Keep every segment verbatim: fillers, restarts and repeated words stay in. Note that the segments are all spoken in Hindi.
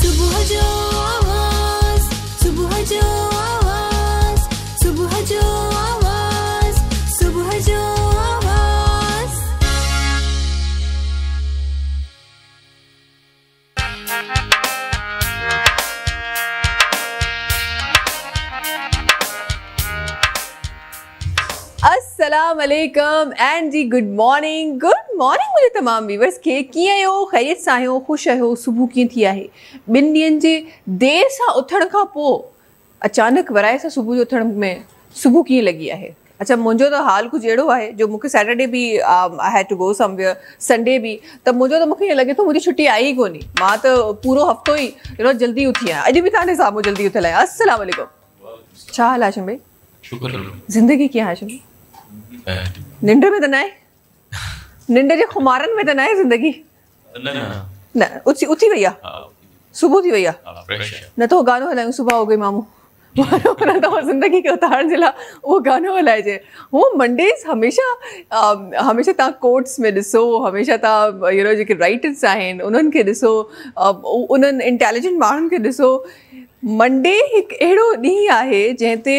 सुबह जो आवाज, सुबह जो आवाज, सुबह जो आवाज, सुबह जो आवाज। अस्सलाम वालेकुम एंड जी गुड मॉर्निंग गुड मॉर्निंग मुझे तमाम व्यूअर्स खे कीअं आहियो, ख़ैरियत सां आहियो, ख़ुशि आहियो, सुबुह कीअं थी आहे। ॿिनि ॾींहंनि जे देरि सां उथण खां पोइ अचानक वराए सां सुबुह जो उथण में सुबुह कीअं लॻी आहे। अच्छा, मुंहिंजो त हाल कुझु अहिड़ो आहे जो मूंखे सैटरडे बि I had to go somewhere, Sunday बि, त मुंहिंजो त मूंखे ईअं लॻे थो मुंहिंजी छुटी आई ई कोन्हे। मां त पूरो हफ़्तो ई यू नो जल्दी उथी आहियां। अॼु बि तव्हांजे साम्हूं जल्दी उथियल आहियां। अस्सलाम वालेकुम। छा हाल आहे हाशिम भाई? ज़िंदगी कीअं आहे हाशिम भाई? निंड में त न आहे? निंड जे खुमारनि में त न आहे ज़िंदगी? न उथी उथी वई आहे, सुबुह थी वई आहे। न त उहो गानो हलायूं सुबह हो गई मामू, न त उहो ज़िंदगी खे उतारण जे लाइ उहो गानो हलाइजे। उहो मंडेज़ हमेशह हमेशह तव्हां कोट्स में ॾिसो, हमेशह तव्हां यू नो जेके राइटर्स आहिनि उन्हनि खे ॾिसो, उन्हनि इंटेलिजेंट माण्हुनि खे ॾिसो। मंडे हिकु अहिड़ो ॾींहुं आहे जंहिं ते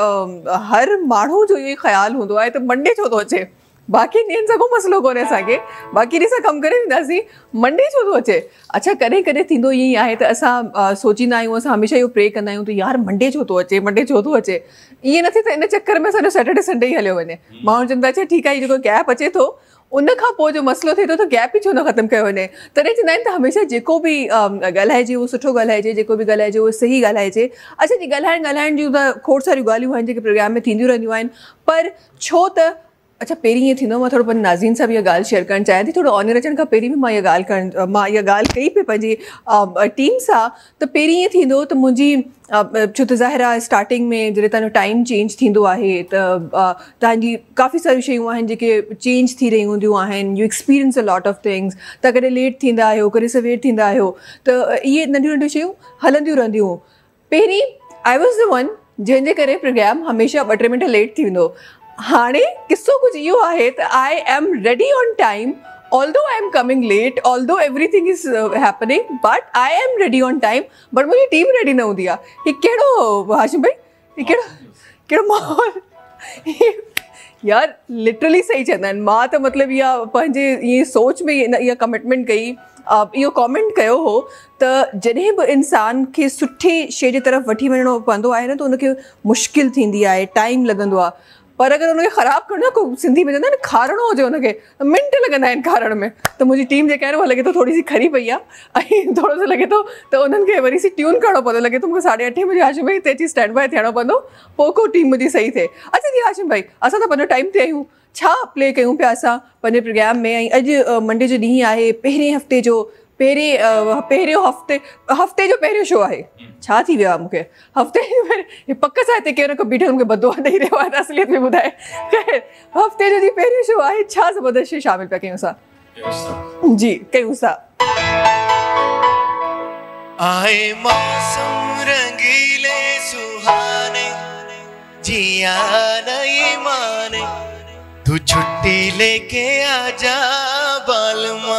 हर माण्हू जो इहो ख़्यालु हूंदो आहे त मंडे छो थो अचे। बाक़ी ॾींहंनि सां को मसइलो कोन्हे असांखे, बाक़ी ॾींहं सां कमु करे वेंदासीं, मंडे छो थो अचे। अच्छा, कॾहिं कॾहिं थींदो ईअं ई आहे त असां सोचींदा आहियूं, असां हमेशह इहो प्रे कंदा आहियूं त यार मंडे छो थो अचे, मंडे छो थो अचे। ईअं न थिए त इन चक्कर में असांजो सैटरडे संडे ई हलियो वञे। माण्हू चवंदा अच्छा ठीकु आहे, जेको गैप अचे थो उन खां पोइ जो मसइलो थिए थो त गैप ई छो न ख़तमु कयो वञे। तॾहिं चवंदा आहिनि त हमेशह जेको बि ॻाल्हाइजे उहो सुठो ॻाल्हाइजे, जेको बि ॻाल्हाइजे उहो सही ॻाल्हाइजे। अच्छा जी, ॻाल्हाइण ॻाल्हाइण जूं त खोड़ सारियूं ॻाल्हियूं आहिनि जेके प्रोग्राम में थींदियूं रहंदियूं आहिनि, पर छो त अच्छा पहिरीं ईअं थींदो, मां थोरो पंहिंजे नाज़रीन सां बि इहा ॻाल्हि शेयर करणु चाहियां थी। थोरो ऑनर अचण खां पहिरीं बि मां इहा ॻाल्हि करणु मां इहा ॻाल्हि कई पई पंहिंजी टीम सां। त पहिरीं ईअं थींदो त मुंहिंजी छो त ज़ाहिर आहे स्टार्टिंग में जॾहिं तव्हांजो टाइम चेंज थींदो आहे त तव्हांजी काफ़ी सारियूं शयूं आहिनि जेके चेंज थी रही हूंदियूं आहिनि। You experience a lot of things. तव्हां कॾहिं लेट थींदा आहियो, कॾहिं सवेर थींदा आहियो, त इहे नंढियूं नंढियूं शयूं हलंदियूं रहंदियूं। पहिरीं आई वॉज़ द वन जंहिंजे करे प्रोग्राम हमेशह ॿ टे मिंट लेट थी वेंदो। हाणे किस्सो कुझु इहो आहे त I am ready on time, although I am coming late, although everything is uh, happening, but I am ready on time, but मुंहिंजी टीम रेडी न हूंदी आहे। ही कहिड़ो हाशिम भाई, ही कहिड़ो कहिड़ो माहौल यार, लिटरली सही चवंदा आहिनि। मां त मतिलबु इहा पंहिंजे इहे सोच में इहा कमिटमेंट कई, इहो कॉमेंट कयो हो त जॾहिं बि इंसान खे सुठी शइ जे तरफ़ वठी वञिणो पवंदो आहे न त उनखे मुश्किल थींदी आहे, टाइम लॻंदो आहे। पर अगरि हुनखे ख़राबु करणो आहे, को सिंधी में चवंदा आहिनि खारणो हुजे हुनखे, त मिंट लॻंदा आहिनि खारण में। त मुंहिंजी टीम जेका आहे उहा लॻे थो थोरी सी खरी पई आहे, ऐं थोरो सो लॻे थो त उन्हनि खे वरी सी ट्यून करिणो पवंदो। लॻे थो मूंखे साढे अठे बजे हाशिम भाई हिते अची स्टैंड बाय थियणो पवंदो, पोइ को टीम मुंहिंजी सही थिए। अच्छा जी हाशिम भाई, असां त पंहिंजो टाइम ते आहियूं, छा प्ले कयूं पिया असां पंहिंजे प्रोग्राम में। ऐं अॼु मंडे जो ॾींहुं आहे, पहिरें हफ़्ते जो पहिरें पहिरियों हफ़्ते हफ़्ते जो पहिरियों शो आहे। छा थी वियो आहे मूंखे हफ़्ते पक सां हिते केरु बीठो मूंखे बदुआ ॾेई रहियो आहे, त असलियत में ॿुधाए हफ़्ते जो जी पहिरियों शो आहे। छा ज़बरदस्त शइ शामिल पिया कयूं असां जी, कयूं था। आए मौसम रंगीले सुहाने, जिया नहीं माने, तू छुट्टी लेके आजा बालमा।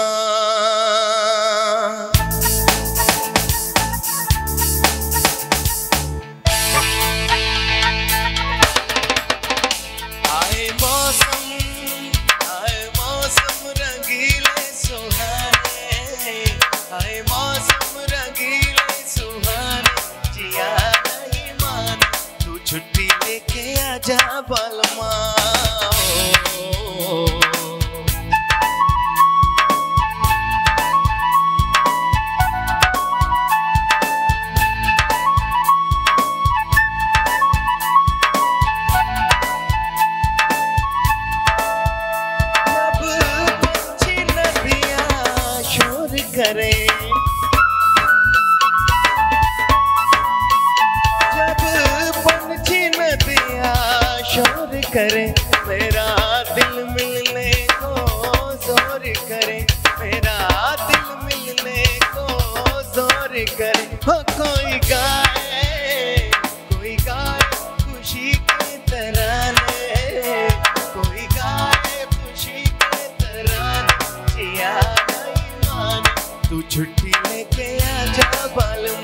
छुट्टी लेके आजा बालमा। जब पंछी नदियाँ शोर करे, शोर करे, मेरा दिल मिलने को जोर करे, मेरा दिल मिलने को जोर करे। हो कोई गाए, कोई गाए खुशी के तराने, कोई गाए खुशी के तराने, जिया नहीं माने, तू छुट्टी लेके आजा बालमा।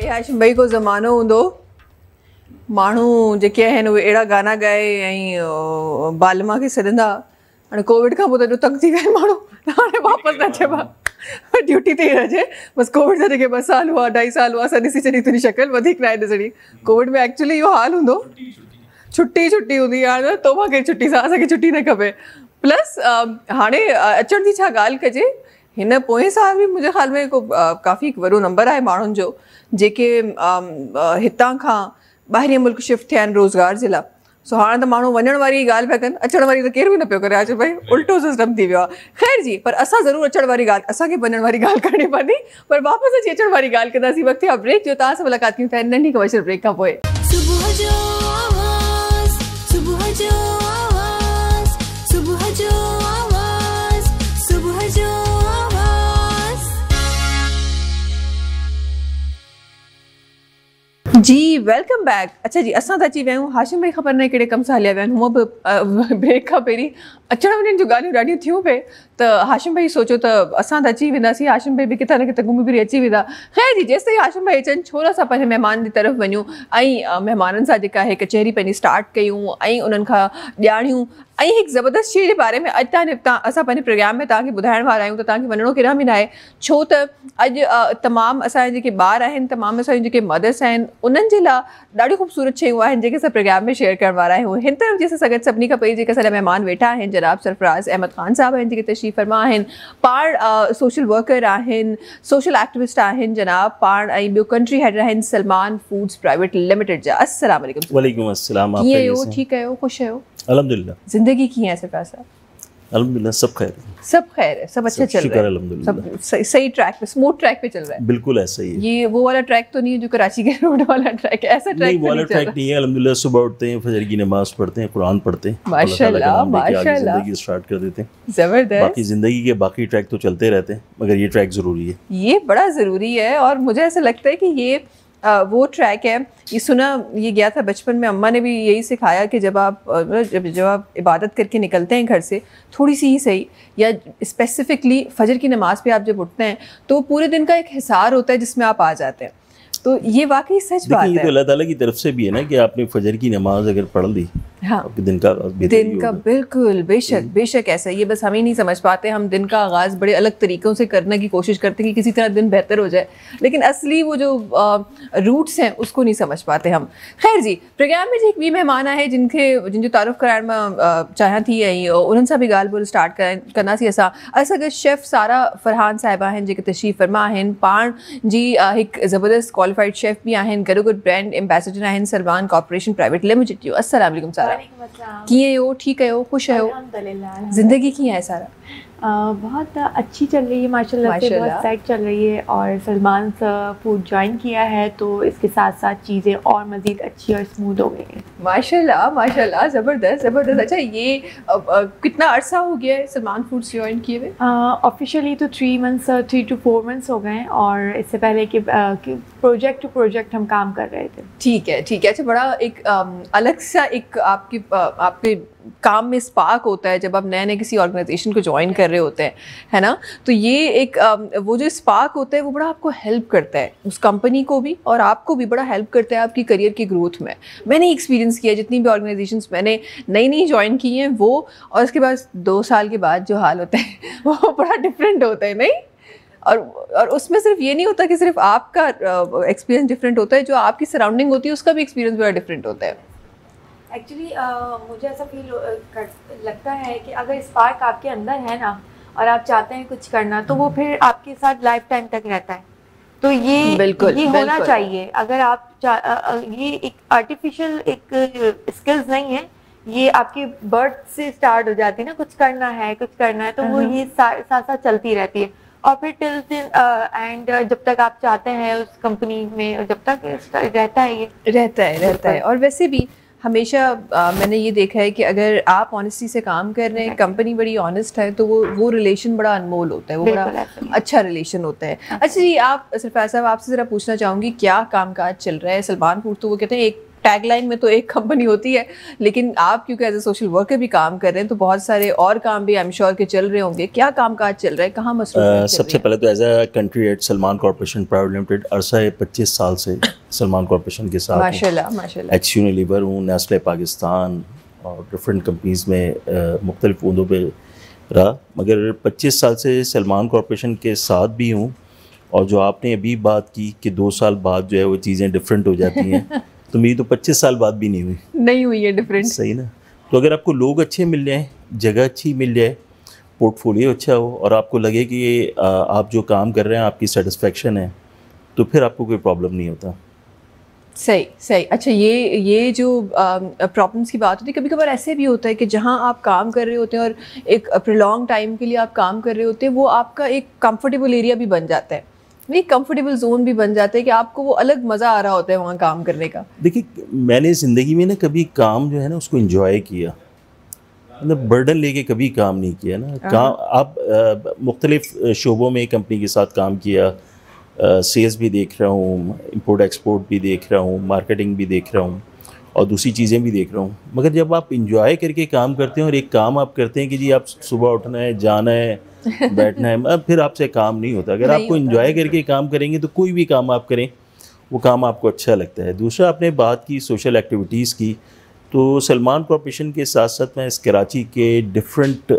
अॻे हाशिम भाई को ज़मानो हूंदो माण्हू जेके आहिनि उहे अहिड़ा गाना ॻाए ऐं बालमा खे सॾंदा हाणे कोविड खां पोइ त एॾो तंग थी विया आहिनि माण्हू हाणे वापसि न अचे ड्यूटी ते ई रहिजे बसि कोविड जा जेके ॿ साल हुआ अढाई साल हुआ असां ॾिसी छॾी तुंहिंजी शक्ल वधीक न आहे ॾिसणी कोविड में एक्चुअली इहो हाल हूंदो छुटी छुटी हूंदी हाणे तोबा कहिड़ी छुटी सां असांखे छुटी न खपे प्लस हाणे अचण जी छा ॻाल्हि कजे हिन पोएं साल बि मुंहिंजे ख़्याल में को काफ़ी वॾो नंबर आहे माण्हुनि जो जेके हितां खां ॿाहिरि मुल्क शिफ्ट थिया आहिनि रोज़गार जे लाइ सो हाणे त माण्हू वञण वारी ॻाल्हि पिया कनि अचण वारी त केर बि न पियो करे अचे भई उल्टो सिस्टम थी वियो आहे ख़ैर जी पर असां ज़रूरु अचण वारी ॻाल्हि असांखे वञण वारी ॻाल्हि करणी पवंदी पर वापसि अची अचण वारी ॻाल्हि कंदासीं वक़्तु आहे ब्रेक जो तव्हां सां मुलाक़ात कयूं था नंढी कमर्शियल ब्रेक खां पोइ सुबुह जो आवाज़ सुबुह जो आवाज़ सुबुह जो आवाज़ सुबुह जो आवाज़ जी वेलकम बैक अच्छा जी असां त अची विया आहियूं हाशिम भाई ख़बर न आहे कहिड़े कम सां हलिया विया आहिनि हूअं बि ब्रेक खां पहिरीं अचण वञण जूं ॻाल्हियूं ॾाढियूं थियूं पए त हाशिम भाई सोचियो त असां त अची वेंदासीं हाशिम भाई बि किथे न किथे घुमी फिरी अची वेंदा ख़ैर जी जेसि ताईं हाशिम भाई अचनि छो न असां पंहिंजे महिमान जी तरफ़ वञूं ऐं महिमाननि सां जेका आहे कचहरी पंहिंजी स्टार्ट कयूं ऐं उन्हनि खां ॼाणियूं ऐं हिकु ज़बरदस्त शइ जे बारे में अॼु तव्हां तव्हां असां पंहिंजे प्रोग्राम में तव्हांखे ॿुधाइण वारा आहियूं त तव्हांखे वञिणो केॾां बि न आहे छो त अॼु तमामु असांजे जेके ॿार आहिनि तमामु असांजी जेके मदर्स आहिनि उन्हनि जे लाइ ॾाढियूं ख़ूबसूरत शयूं आहिनि जेके असां प्रोग्राम में शेयर करण वारा आहियूं हिन तरफ़ जंहिंसां सगॾु सभिनी खां पहिरीं जेके असांजा महिमान वेठा आहिनि जनाब सरफराज़ अहमद ख़ान साहब आहिनि जेके तशरीफ़ फरमा आहिनि पाण सोशल वर्कर आहिनि सोशल एक्टिविस्ट आहिनि जनाब पाण ऐं ॿियो कंट्री हेड आहिनि सलमान फूड्स प्राइवेट लिमिटेड जा अस्सलाम वालेकुम वालेकुम अस्सलाम आप कीअं आहियो ठीकु आहियो ख़ुशि आहियो अल्हम्दुलिल्लाह ज़िंदगी कीअं आहे सरफराज़ साहब अल्हम्दुलिल्लाह सब खैर सब खैर है सब अच्छा सब चल शुक्र रहा है अल्हम्दुलिल्लाह। सब सही, सही ट्रैक पे स्मूथ ट्रैक पे चल रहा है बिल्कुल ऐसा ही है ये वो वाला ट्रैक तो नहीं है जो कराची के रोड वाला ट्रैक है ऐसा ट्रैक नहीं तो वाला नहीं चल ट्रैक रहा नहीं है अल्हम्दुलिल्लाह सुबह उठते हैं फजर की नमाज पढ़ते हैं कुरान पढ़ते हैं माशाल्लाह, माशाल्लाह। जिंदगी स्टार्ट कर देते हैं जबरदस्त बाकी जिंदगी के बाकी ट्रैक तो चलते रहते हैं मगर ये ट्रैक जरूरी है ये बड़ा ज़रूरी है और मुझे ऐसा लगता है कि ये आ, वो ट्रैक है ये सुना ये गया था बचपन में अम्मा ने भी यही सिखाया कि जब आप अ, जब जब आप इबादत करके निकलते हैं घर से थोड़ी सी ही सही या स्पेसिफिकली फजर की नमाज़ पे आप जब उठते हैं तो पूरे दिन का एक हिसार होता है जिसमें आप आ जाते हैं तो ये वाकई सच बात देखिए ये तो है अल्लाह ताला की तरफ से भी है ना कि आपने फजर की नमाज अगर पढ़ ली हाँ आपके दिन का आगाज़ बेहतरी दिन का होगा। बिल्कुल बेशक बेशक ऐसा है ये बस हम ही नहीं समझ पाते हम दिन का आगाज़ बड़े अलग तरीक़ों से करने की कोशिश करते हैं कि किसी तरह दिन बेहतर हो जाए लेकिन असली वो जो रूट्स हैं उसको नहीं समझ पाते हम खैर जी प्रोग्राम में एक ॿी महिमान आहे जिनखे जिनजो तारुफ़ कराइण मां चाहियां थी ऐं उन्हनि सां बि ॻाल्हि ॿोल स्टार्ट कंदासीं असां असां गॾु शेफ़ सारा फरहान साहिबा आहिनि जेके तशरीफ़ फरमा आहिनि पाण जी हिकु ज़बरदस्त क्वालिफाइड शेफ़ बि आहिनि गॾो गॾु ब्रांड एम्बेसडर आहिनि सलमान कॉर्पोरेशन प्राइवेट लिमिटेड जो अस्सलाम वालेकुम सारा कीअं आहियो ठीकु आहियो ख़ुशि आहियो अल्हम्दुलिल्लाह ज़िंदगी कीअं आहे सारा अ, बहुत अच्छी चल रही है माशाल्लाह से माशाल्लाह। बहुत सेट चल रही है और सलमान फूड ज्वाइन किया है तो इसके साथ साथ चीज़ें और मज़ीद अच्छी और स्मूथ हो गई हैं माशाल्लाह माशाल्लाह ज़बरदस्त ज़बरदस्त अच्छा ये अ, अ, कितना अरसा हो गया है सलमान फूड्स ज्वाइन किए हुए ऑफिशियली तो three months three two four months हो गए हैं और इससे पहले कि प्रोजेक्ट टू प्रोजेक्ट हम काम कर रहे थे ठीक है ठीक है अच्छा बड़ा एक अम, अलग सा एक आपकी अ, आपके काम में स्पार्क होता है जब आप नए नए किसी ऑर्गेनाइजेशन को ज्वाइन कर रहे होते हैं है ना तो ये एक अम, वो जो स्पार्क होता है वो बड़ा आपको हेल्प करता है उस कंपनी को भी और आपको भी बड़ा हेल्प करता है आपकी करियर की ग्रोथ में मैंने एक्सपीरियंस किया जितनी भी ऑर्गेनाइजेशंस मैंने नई नई ज्वाइन की हैं वो और उसके बाद दो साल के बाद जो हाल होता है वो बड़ा डिफरेंट होता है नहीं और और उसमें सिर्फ ये नहीं होता कि सिर्फ आपका एक्सपीरियंस डिफरेंट होता है जो आपकी सराउंडिंग होती है उसका भी एक्सपीरियंस बड़ा डिफरेंट होता है एक्चुअली मुझे ऐसा फील लगता है कि अगर स्पार्क आपके अंदर है ना और आप चाहते हैं कुछ करना तो वो फिर आपके साथ लाइफ टाइम तक रहता है तो ये बिल्कुल, ये होना बिल्कुल। चाहिए अगर आप चा- अ, अ, ये एक आर्टिफिशियल एक स्किल्स नहीं है ये आपकी बर्थ से स्टार्ट हो जाती है ना कुछ करना है कुछ करना है तो वो ये साथ साथ चलती रहती है और फिर टिल एंड जब तक आप चाहते हैं उस कंपनी में जब तक रहता है ये रहता है रहता है और वैसे भी हमेशा आ, मैंने ये देखा है कि अगर आप ऑनेस्टी से काम कर रहे हैं कंपनी बड़ी ऑनेस्ट है तो वो वो रिलेशन बड़ा अनमोल होता है वो बिल्कुल बड़ा ऐसा ही है। अच्छा रिलेशन होता है अच्छा जी आप सरफराज साहब आपसे ज़रा पूछना चाहूँगी क्या कामकाज चल रहा है सलमान फूड तो वो कहते हैं एक टैगलाइन में तो एक कंपनी होती है, लेकिन आप क्योंकि एज ए सोशल वर्कर भी काम कर रहे हैं तो बहुत सारे और काम भी आई एम श्योर के चल रहे होंगे। क्या काम काज चल रहा है, कहाँ मसरूफ uh, सबसे पहले तो as a country at Salman corporation private limited अरसा है पच्चीस साल से सलमान कॉर्पोरेशन के साथ माशाल्लाह माशाल्लाह एच यूनिलीवर हूँ, नेस्ले पाकिस्तान और डिफरेंट कंपनीज में uh, मुख्तलिफ उहदों पे रहा, मगर पच्चीस साल से सलमान कॉर्पोरेशन के साथ भी हूँ। और जो आपने अभी बात की कि दो साल बाद जो है वो चीज़ें डिफरेंट हो जाती हैं तो मेरी तो पच्चीस साल बाद भी नहीं हुई नहीं हुई है डिफरेंट। सही ना। तो अगर आपको लोग अच्छे मिल जाएँ, जगह अच्छी मिल जाए, पोर्टफोलियो अच्छा हो और आपको लगे कि ये आप जो काम कर रहे हैं आपकी सेटिस्फेक्शन है, तो फिर आपको कोई प्रॉब्लम नहीं होता। सही सही। अच्छा, ये ये जो प्रॉब्लम्स की बात होती है, कभी कभार ऐसे भी होता है कि जहाँ आप काम कर रहे होते हैं और एक प्रोलॉन्ग टाइम के लिए आप काम कर रहे होते हैं, वो आपका एक कंफर्टेबल एरिया भी बन जाता है, एक कंफर्टेबल जोन भी बन जाता है कि आपको वो अलग मज़ा आ रहा होता है वहाँ काम करने का। देखिए, मैंने ज़िंदगी में ना कभी काम जो है ना उसको एंजॉय किया, मतलब बर्डन लेके कभी काम नहीं किया ना। काम आप मुख्तलिफ शोबों में कंपनी के साथ काम किया, सेल्स भी देख रहा हूँ, इंपोर्ट एक्सपोर्ट भी देख रहा हूँ, मार्केटिंग भी देख रहा हूँ और दूसरी चीज़ें भी देख रहा हूँ। मगर जब आप इंजॉय करके काम करते हैं और एक काम आप करते हैं कि जी आप सुबह उठना है, जाना है, बैठना है, अब फिर आपसे काम नहीं होता। अगर आपको इंजॉय करके काम करेंगे तो कोई भी काम आप करें वो काम आपको अच्छा लगता है। दूसरा, आपने बात की सोशल एक्टिविटीज़ की, तो सलमान कॉर्पोरेशन के साथ साथ मैं इस कराची के डिफरेंट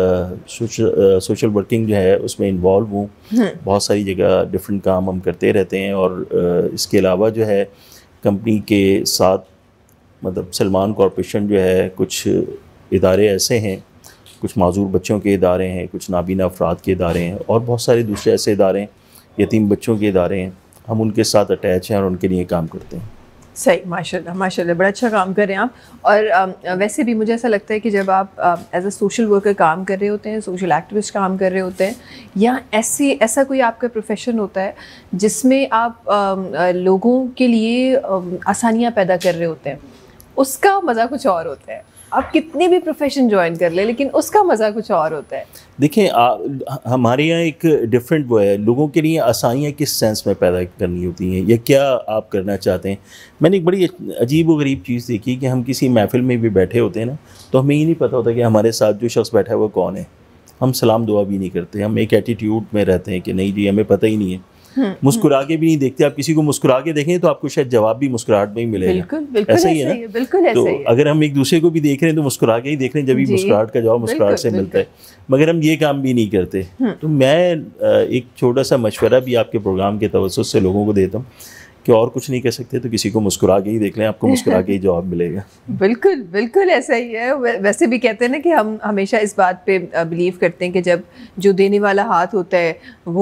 सोशल वर्किंग जो है उसमें इन्वॉल्व हूँ। बहुत सारी जगह डिफरेंट काम हम करते रहते हैं और uh, इसके अलावा जो है कंपनी के साथ मतलब सलमान कॉर्पोरेशन जो है कुछ इदारे ऐसे हैं, कुछ माजूर बच्चों के इदारे हैं, कुछ नाबीना अफराद के इदारे हैं और बहुत सारे दूसरे ऐसे इदारे हैं, यतीम बच्चों के इदारे हैं, हम उनके साथ अटैच हैं और उनके लिए काम करते हैं। सही, माशाल्लाह माशाल्लाह, बड़ा अच्छा काम कर रहे हैं आप। और आ, वैसे भी मुझे ऐसा लगता है कि जब आप एज अ सोशल वर्कर काम कर रहे होते हैं, सोशल एक्टिविस्ट काम कर रहे होते हैं, या ऐसी ऐसा कोई आपका प्रोफेशन होता है जिसमें आप आ, लोगों के लिए आसानियाँ पैदा कर रहे होते हैं, उसका मज़ा कुछ और होता है। आप कितने भी प्रोफेशन ज्वाइन कर ले, लेकिन उसका मज़ा कुछ और होता है। देखिए, हमारे यहाँ एक डिफरेंट वो है, लोगों के लिए आसानियाँ किस सेंस में पैदा करनी होती हैं या क्या आप करना चाहते हैं। मैंने एक बड़ी अजीब व गरीब चीज़ देखी कि हम किसी महफिल में भी बैठे होते हैं ना, तो हमें ये नहीं पता होता कि हमारे साथ जो शख्स बैठा है वो कौन है। हम सलाम दुआ भी नहीं करते, हम एक एटीट्यूड में रहते हैं कि नहीं जी हमें पता ही नहीं है। मुस्कुरा के भी नहीं देखते। आप किसी को मुस्कुरा के देखें तो आपको शायद जवाब भी मुस्कुराहट में ही मिलेगा। बिल्कुल, बिल्कुल ऐसा ही है ना। बिल्कुल ऐसा तो ही है। अगर हम एक दूसरे को भी देख रहे हैं तो मुस्कुरा के ही देख रहे हैं, जब भी मुस्कुराहट का जवाब मुस्कुराहट से मिलता है, मगर हम ये काम भी नहीं करते। तो मैं एक छोटा सा मशवरा भी आपके प्रोग्राम के तवज्जुह से लोगों को देता हूँ कि और कुछ नहीं कर सकते तो किसी को मुस्कुरा के ही देख लें, आपको मुस्कुरा के ही जवाब मिलेगा। बिल्कुल बिल्कुल ऐसा ही है। वैसे भी कहते हैं ना कि हम हमेशा इस बात पे बिलीव करते हैं कि जब जो देने वाला हाथ होता है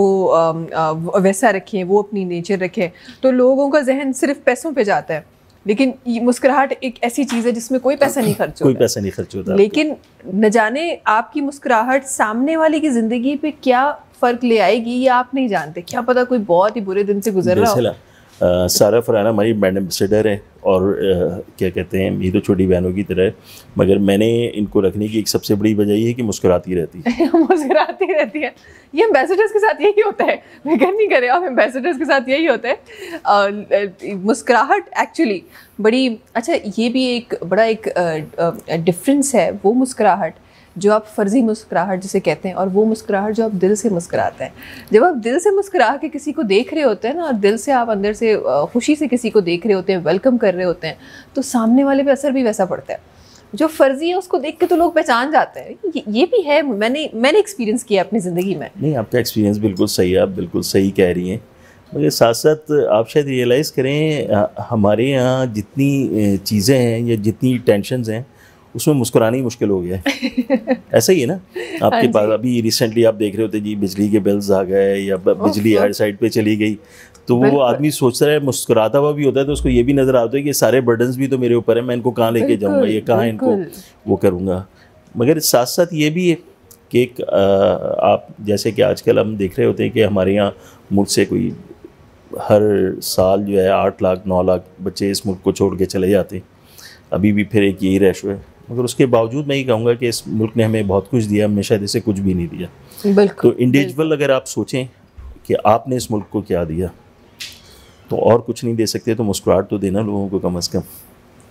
वो वैसा रखें, वो अपनी नेचर रखें, तो लोगों का जहन सिर्फ पैसों पे जाता है। लेकिन मुस्कुराहट एक ऐसी चीज़ है जिसमें कोई पैसा नहीं खर्च होता, कोई पैसा नहीं खर्च होता। लेकिन न जाने आपकी मुस्कुराहट सामने वाले की ज़िंदगी पे क्या फ़र्क ले आएगी ये आप नहीं जानते। क्या पता कोई बहुत ही बुरे दिन से गुजर रहा हो। Uh, सारा फरहाना हमारी ब्रांड एम्बेसडर है और uh, क्या कहते हैं, ये तो छोटी बहनों की तरह है, मगर मैंने इनको रखने की एक सबसे बड़ी वजह ये है कि मुस्कुराती रहती है। मुस्कुराती रहती है। ये एम्बेसडर्स के साथ यही होता है, फिक्र नहीं करें आप, एम्बेसडर्स के साथ यही होता है। uh, मुस्कुराहट एक्चुअली बड़ी अच्छा, ये भी एक बड़ा एक डिफरेंस uh, uh, है, वो मुस्कुराहट जो आप फ़र्ज़ी मुस्कुराहट जिसे कहते हैं और वो मुस्कुराहट जो आप दिल से मुस्कुराते हैं। जब आप दिल से मुस्कुरा के किसी को देख रहे होते हैं ना, और दिल से आप अंदर से खुशी से किसी को देख रहे होते हैं, वेलकम कर रहे होते हैं, तो सामने वाले पे असर भी वैसा पड़ता है। जो फ़र्ज़ी है उसको देख के तो लोग पहचान जाते हैं। ये, ये भी है, मैंने मैंने एक्सपीरियंस किया अपनी ज़िंदगी में। नहीं, आपका एक्सपीरियंस बिल्कुल सही है, आप बिल्कुल सही कह रही हैं, मगर साथ साथ आप शायद रियलाइज़ करें हमारे यहाँ जितनी चीज़ें हैं या जितनी टेंशन्स हैं उसमें मुस्कुराना ही मुश्किल हो गया है। ऐसा ही है ना। आपके पास अभी रिसेंटली आप देख रहे होते जी बिजली के बिल्स आ गए या बिजली हर साइड पे चली गई, तो वो आदमी सोचता है, मुस्कुराता हुआ भी होता है तो उसको ये भी नज़र आता है कि सारे बर्डन्स भी तो मेरे ऊपर है, मैं इनको कहाँ लेके जाऊँगा, ये कहाँ इनको वो करूँगा। मगर साथ साथ ये भी है कि एक आप जैसे कि आजकल हम देख रहे होते हैं कि हमारे यहाँ मुल्क से कोई हर साल जो है आठ लाख नौ लाख बच्चे इस मुल्क को छोड़ के चले जाते हैं। अभी भी फिर एक यही रेशो है, मगर उसके बावजूद मैं ये कहूँगा कि इस मुल्क ने हमें बहुत कुछ दिया, हमने शायद इसे कुछ भी नहीं दिया। बिल्कुल। तो इंडिविजुअल अगर आप सोचें कि आपने इस मुल्क को क्या दिया, तो और कुछ नहीं दे सकते तो मुस्कुराहट तो देना लोगों को कम अज़ कम।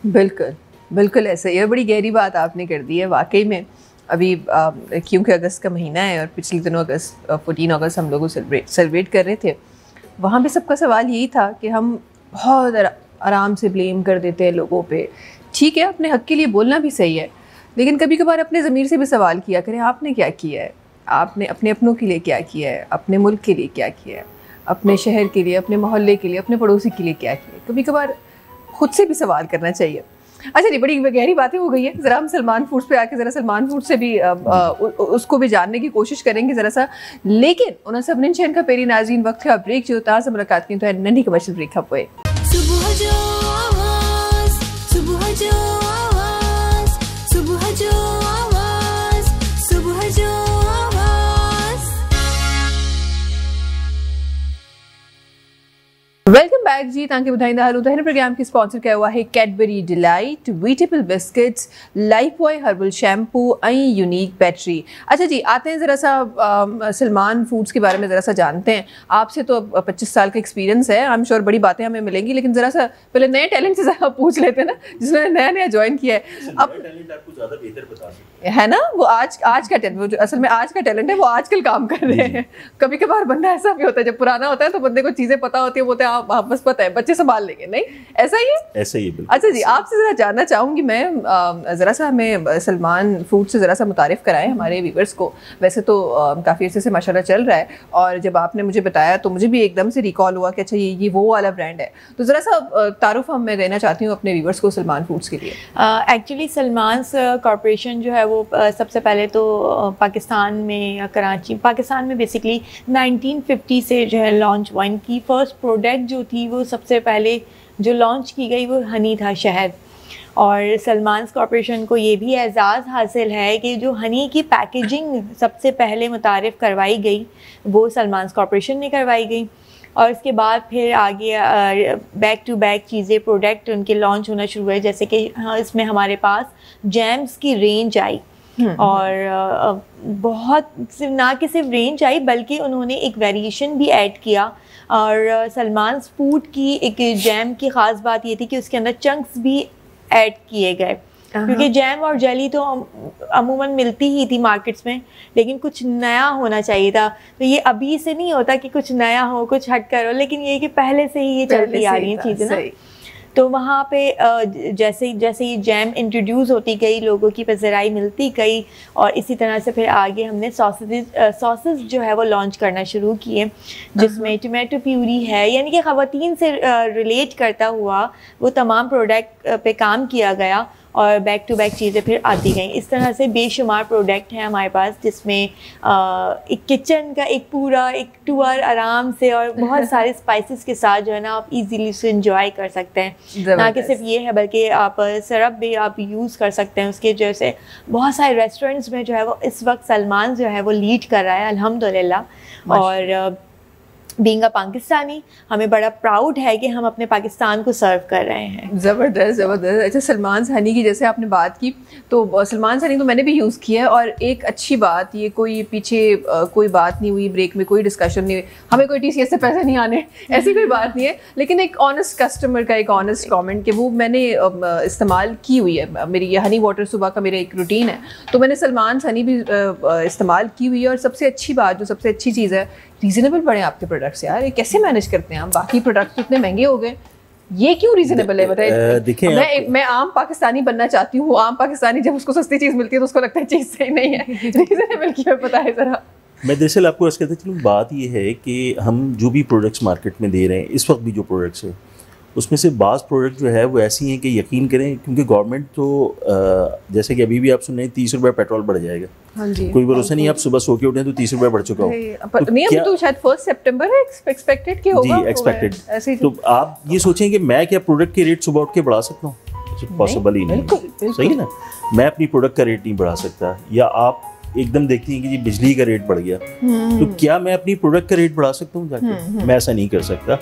बिल्कुल बिल्कुल ऐसा ही है। बड़ी गहरी बात आपने कर दी है वाकई में। अभी आ, क्योंकि अगस्त का महीना है और पिछले दिनों अगस्त फोर्टीन अगस्त हम लोग सेलिब्रेट सेलिब्रेट कर रहे थे, वहाँ भी सबका सवाल यही था कि हम बहुत आराम से ब्लेम कर देते हैं लोगों पे। ठीक है, अपने हक़ के लिए बोलना भी सही है, लेकिन कभी कभार अपने ज़मीर से भी सवाल किया करें, आपने क्या किया है, आपने अपने अपनों के लिए क्या किया है, अपने मुल्क के लिए क्या किया है, अपने शहर के लिए, अपने मोहल्ले के लिए, अपने पड़ोसी के लिए क्या किया है। कभी कभार खुद से भी सवाल करना चाहिए। अच्छा जी, बड़ी गहरी बातें हो गई है। ज़रा हम सलमान फूड्स पे आके ज़रा सलमान फूड्स से भी आ, आ, उ, उसको भी जानने की कोशिश करेंगे ज़रा सा, लेकिन उन सभिनीनि शयुनि खां पहिरीं नाज़रीन वक्त खां ब्रेक जो तव्हां सां मुलाक़ात कयूं था नंढी कमर्शियल ब्रेक खां पोइ। सुबुह जो आवाज़, सुबुह जो आवाज़, सुबुह जो आवाज़, सुबुह जो आवाज़। वेलकम बैक जी। तव्हांखे ॿुधाईंदा हलूं त हिन प्रोग्राम खे स्पॉन्सर कयो आहे कैडबरी डिलाइट, वीटेबल बिस्किट्स, लाइफबॉय हर्बल शैम्पू ऐं यूनिक बैटरी। अच्छा जी, आते हैं ज़रा सा आ, सलमान फूड्स के बारे में ज़रा सा जानते हैं। आपसे तो पच्चीस साल का एक्सपीरियंस है, आई एम श्योर बड़ी बातें हमें मिलेंगी, लेकिन ज़रा सा पहले नए टैलेंट से ज़रा पूछ लेते हैं ना, जिसने नया नया ज्वाइन किया है। अब टैलेंट आपको ज़्यादा बेहतर बता सकते है ना, वो आज आज का टैलेंट, वो जो असल में आज का टैलेंट है वो आजकल काम कर रहे हैं। कभी कभार बंदा ऐसा भी होता है, जब पुराना होता है तो बंदे को चीज़ें पता होती है, बोलते हैं आप बस पता है, बच्चे संभाल लेंगे, नहीं ऐसा ही है? ऐसा ही है बिल्कुल। अच्छा जी, आपसे ज़रा जानना चाहूँगी मैं, ज़रा सा हमें सलमान फूड से ज़रा सा मुतारिफ़ कराएं हमारे व्यूवर्स को। वैसे तो काफ़ी अर्से से माशाल्लाह चल रहा है, और जब आपने मुझे बताया तो मुझे भी एकदम से रिकॉल हुआ कि अच्छा ये ये वो वाला ब्रांड है। तो ज़रा सा तारुफ हम मैं देना चाहती हूँ अपने व्यूवर्स को सलमान फूड्स के लिए। एक्चुअली सलमान कॉरपोरेशन जो है वो uh, सबसे पहले तो uh, पाकिस्तान में या कराची, पाकिस्तान में बेसिकली नाइनटीन फिफ्टी से जो है लॉन्च हुआ। इनकी फ़र्स्ट प्रोडक्ट जो थी वो सबसे पहले जो लॉन्च की गई वो हनी था, शहद। और सलमान कॉरपोरेशन को ये भी एज़ाज़ हासिल है कि जो हनी की पैकेजिंग सबसे पहले मुतारिफ़ करवाई गई वो सलमान कॉरपोरेशन ने करवाई गई। और उसके बाद फिर आगे बैक टू बैक चीज़ें प्रोडक्ट उनके लॉन्च होना शुरू हुए, जैसे कि हाँ इसमें हमारे पास जैम्स की रेंज आई, और बहुत ना कि सिर्फ रेंज आई बल्कि उन्होंने एक वेरिएशन भी ऐड किया। और सलमान फूड की एक जैम की ख़ास बात ये थी कि उसके अंदर चंक्स भी ऐड किए गए, क्योंकि जैम और जेली तो अमूमन मिलती ही थी मार्केट्स में, लेकिन कुछ नया होना चाहिए था। तो ये अभी से नहीं होता कि कुछ नया हो, कुछ हट कर हो, लेकिन ये कि पहले से ही ये चलती आ रही है चीज़ें ना। तो वहाँ पे जैसे जैसे ये जैम इंट्रोड्यूस होती गई, लोगों की पज़राई मिलती गई, और इसी तरह से फिर आगे हमने सॉसेज सॉसेस जो है वो लॉन्च करना शुरू किए, जिसमें टोमेटो प्यूरी है, यानी कि ख़वातीन से रिलेट करता हुआ वो तमाम प्रोडक्ट पे काम किया गया, और बैक टू बैक चीज़ें फिर आती गई। इस तरह से बेशुमार प्रोडक्ट हैं हमारे पास, जिसमें आ, एक किचन का एक पूरा एक टूर आराम से और बहुत सारे स्पाइसेस के साथ जो है ना आप इजीली उसे इंजॉय कर सकते हैं। ना कि सिर्फ ये है बल्कि आप सिरप भी आप यूज़ कर सकते हैं उसके। जैसे बहुत सारे रेस्टोरेंट्स में जो है वो इस वक्त सलमान जो है वो लीड कर रहा है अल्हम्दुलिल्लाह। और बीइंग अ पाकिस्तानी हमें बड़ा प्राउड है कि हम अपने पाकिस्तान को सर्व कर रहे हैं। ज़बरदस्त ज़बरदस्त। अच्छा, सलमान हनी की जैसे आपने बात की, तो सलमान हनी तो मैंने भी यूज़ किया है, और एक अच्छी बात, ये कोई पीछे आ, कोई बात नहीं हुई, ब्रेक में कोई डिस्कशन नहीं हुई, हमें कोई टी सी एस से पैसे नहीं आने, ऐसी कोई बात नहीं है, लेकिन एक ऑनेस्ट कस्टमर का एक ऑनेस्ट कॉमेंट कि वो मैंने इस्तेमाल की हुई है। मेरी ये हनी वाटर सुबह का मेरा एक रूटीन है, तो मैंने सलमान हनी भी इस्तेमाल की हुई है। और सबसे अच्छी बात, जो सबसे अच्छी चीज़ है, रीज़नेबल पड़े आपके प्रोडक्ट्स यार। ये कैसे मैनेज करते हैं आप? बाकी प्रोडक्ट्स इतने महंगे हो गए, ये क्यों रीजनेबल है बताइए? देखिए, मैं मैं आम पाकिस्तानी बनना चाहती हूँ, आम पाकिस्तानी जब उसको सस्ती चीज़ मिलती है तो उसको लगता है चीज़ सही नहीं है। रीजनेबल क्यों, बताए ज़रा। मैं दरअसल आपको अर्ज़ करता चलूँ, बात ये है कि हम जो भी प्रोडक्ट्स मार्केट में दे रहे हैं इस वक्त भी, जो प्रोडक्ट्स है उसमें से बाज़ प्रोडक्ट जो है वो ऐसी हैं कि यकीन करें, क्योंकि गवर्नमेंट तो जैसे कि अभी भी आप सुन रहे हैं तीस रुपये पेट्रोल बढ़ जाएगा। हाँ जी, कोई भरोसा नहीं, आप सुबह सो के उठे तो तीस रुपये बढ़ चुका हो। तो नहीं, क्या तो शायद फर्स्ट सितंबर है एक्सपेक्टेड कि होगा। जी एक्सपेक्टेड। तो आप ये सोचें कि मैं क्या प्रोडक्ट के रेट सुबह उठ के बढ़ा सकता हूँ? पॉसिबल ही नहीं, सही है ना। मैं अपनी प्रोडक्ट का रेट नहीं बढ़ा सकता। या आप एकदम देखती हैं कि जी बिजली का रेट बढ़ गया, तो क्या मैं अपनी प्रोडक्ट का रेट बढ़ा सकता हूँ जाके? मैं ऐसा नहीं कर सकता।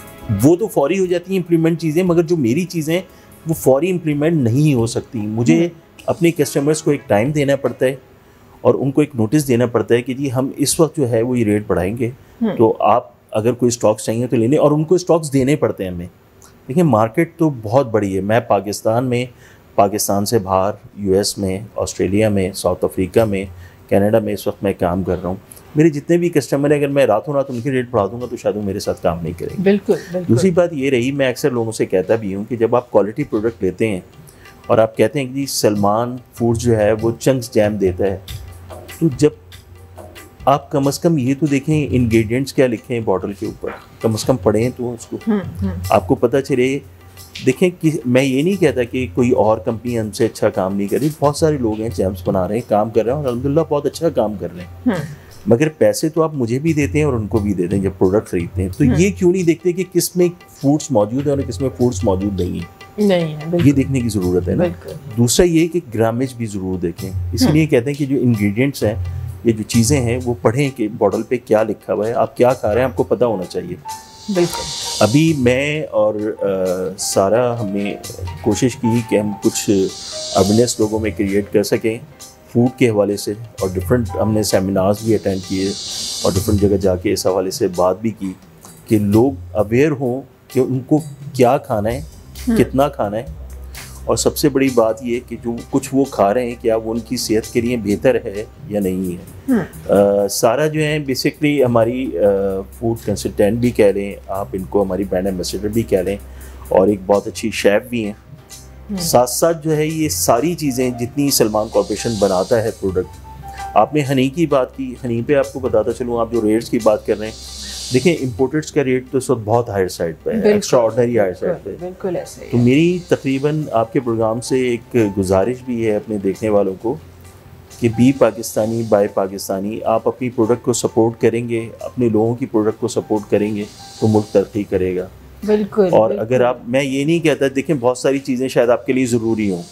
वो तो फौरी हो जाती हैं इम्प्लीमेंट चीज़ें, मगर जो मेरी चीज़ें वो फौरी इम्प्लीमेंट नहीं हो सकती। मुझे अपने कस्टमर्स को एक टाइम देना पड़ता है और उनको एक नोटिस देना पड़ता है कि जी हम इस वक्त जो है वो ये रेट बढ़ाएंगे, तो आप अगर कोई स्टॉक्स चाहिए तो लेने, और उनको स्टॉक्स देने पड़ते हैं हमें। देखिए मार्केट तो बहुत बड़ी है। मैं पाकिस्तान में, पाकिस्तान से बाहर यूएस में, ऑस्ट्रेलिया में, साउथ अफ्रीका में, कनाडा में इस वक्त मैं काम कर रहा हूँ। मेरे जितने भी कस्टमर हैं, अगर मैं रातों रात उनकी रेट बढ़ा दूंगा तो शायद वो मेरे साथ काम नहीं करेंगे। बिल्कुल, बिल्कुल। दूसरी बात ये रही, मैं अक्सर लोगों से कहता भी हूँ कि जब आप क्वालिटी प्रोडक्ट लेते हैं और आप कहते हैं कि जी सलमान फूड्स जो है वो चंक्स जैम देता है, तो जब आप कम से कम ये तो देखें इंग्रेडिएंट्स क्या लिखे हैं बॉटल के ऊपर, कम से कम पढ़ें तो उसको, आपको पता चले। देखें कि मैं ये नहीं कहता कि कोई और कंपनी हमसे अच्छा काम नहीं कर रही, बहुत सारे लोग हैं जैम्स बना रहे हैं, काम कर रहे हैं और अल्हम्दुलिल्लाह बहुत अच्छा काम कर रहे हैं, मगर पैसे तो आप मुझे भी देते हैं और उनको भी देते हैं जब प्रोडक्ट खरीदते हैं। तो ये क्यों नहीं देखते कि किस में फूड्स मौजूद है और किस में फूड्स मौजूद नहीं है, नहीं है, ये देखने की ज़रूरत है ना। दूसरा ये कि ग्रामेज भी ज़रूर देखें, इसलिए कहते हैं कि जो इंग्रेडिएंट्स हैं, ये जो चीज़ें हैं वो पढ़ें कि बॉटल पे क्या लिखा हुआ है, आप क्या खा रहे हैं आपको पता होना चाहिए। बिल्कुल। अभी मैं और आ, सारा हमने कोशिश की कि हम कुछ अवेयरनेस लोगों में क्रिएट कर सकें फूड के हवाले से, और डिफरेंट हमने सेमिनार्स भी अटेंड किए और डिफरेंट जगह जाके इस हवाले से बात भी की कि लोग अवेयर हों कि उनको क्या खाना है, कितना खाना है, और सबसे बड़ी बात ये कि जो कुछ वो खा रहे हैं क्या वो उनकी सेहत के लिए बेहतर है या नहीं है। आ, सारा जो है बेसिकली हमारी फूड कंसल्टेंट भी कह लें आप इनको, हमारी ब्रांड एम्बेसडर भी कह लें, और एक बहुत अच्छी शेफ़ भी हैं। साथ साथ जो है ये सारी चीज़ें जितनी सलमान कॉर्पोरेशन बनाता है प्रोडक्ट, आपने हनी की बात की, हनी पे आपको बताता चलूँ, आप जो रेट्स की बात कर रहे हैं, देखिए इंपोर्टेड्स का रेट तो इस वक्त बहुत हायर साइड पे है, एक्स्ट्रा ऑर्डिनरी हायर साइड पे है। बिल्कुल ऐसे ही। तो मेरी तकरीबन आपके प्रोग्राम से एक गुजारिश भी है अपने देखने वालों को कि बी पाकिस्तानी बाय पाकिस्तानी, आप अपनी प्रोडक्ट को सपोर्ट करेंगे, अपने लोगों की प्रोडक्ट को सपोर्ट करेंगे तो मुल्क तरक्की करेगा। बिल्कुल। और बिल्कुल। अगर आप, मैं ये नहीं कहता, देखें बहुत सारी चीज़ें शायद आपके लिए ज़रूरी हों,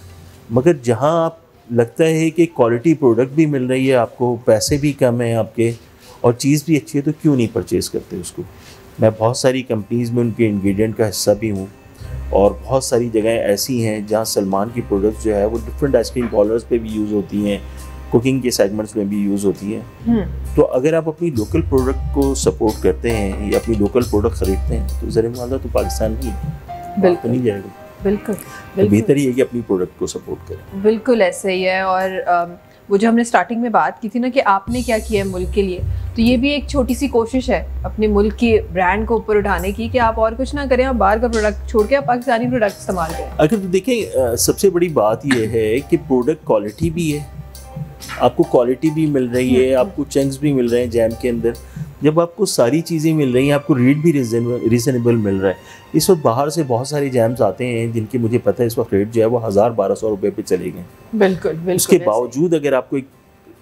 मगर जहाँ आप लगता है कि क्वालिटी प्रोडक्ट भी मिल रही है आपको, पैसे भी कम हैं आपके और चीज़ भी अच्छी है, तो क्यों नहीं परचेज़ करते उसको। मैं बहुत सारी कंपनीज़ में उनके इंग्रेडिएंट का हिस्सा भी हूँ, और बहुत सारी जगहें ऐसी हैं जहाँ सलमान की प्रोडक्ट्स जो है वो डिफरेंट आइसक्रीम पार्लर्स पे भी यूज़ होती हैं, कुकिंग के सेगमेंट्स में भी यूज़ होती हैं। तो अगर आप अपनी लोकल प्रोडक्ट को सपोर्ट करते हैं या अपनी लोकल प्रोडक्ट ख़रीदते हैं तो ज़रूर मालदा तो पाकिस्तान ही है, बिल्कुल नहीं जाएगा। बिल्कुल, तो बेहतर ही है कि अपनी प्रोडक्ट को सपोर्ट करें। बिल्कुल ऐसे ही है। और अम, वो जो हमने स्टार्टिंग में बात की थी ना कि आपने क्या किया है मुल्क के लिए, तो ये भी एक छोटी सी कोशिश है अपने मुल्क के ब्रांड को ऊपर उठाने की कि आप और कुछ ना करें, आप बाहर का प्रोडक्ट छोड़ के आप पाकिस्तानी प्रोडक्ट इस्तेमाल करें। अगर तो देखें सबसे बड़ी बात ये है कि प्रोडक्ट क्वालिटी भी है, आपको क्वालिटी भी मिल रही है, आपको चंक्स भी मिल रहे हैं जैम के अंदर। जब आपको सारी चीज़ें मिल रही हैं, आपको रेट भी रीज़नेबल मिल रहा है। इस वक्त बाहर से बहुत सारे जैम्स आते हैं जिनके मुझे पता है इस वक्त रेट जो है वो हज़ार बारह सौ रुपये पे चले गए। बिल्कुल बिल्कुल। उसके बावजूद अगर आपको एक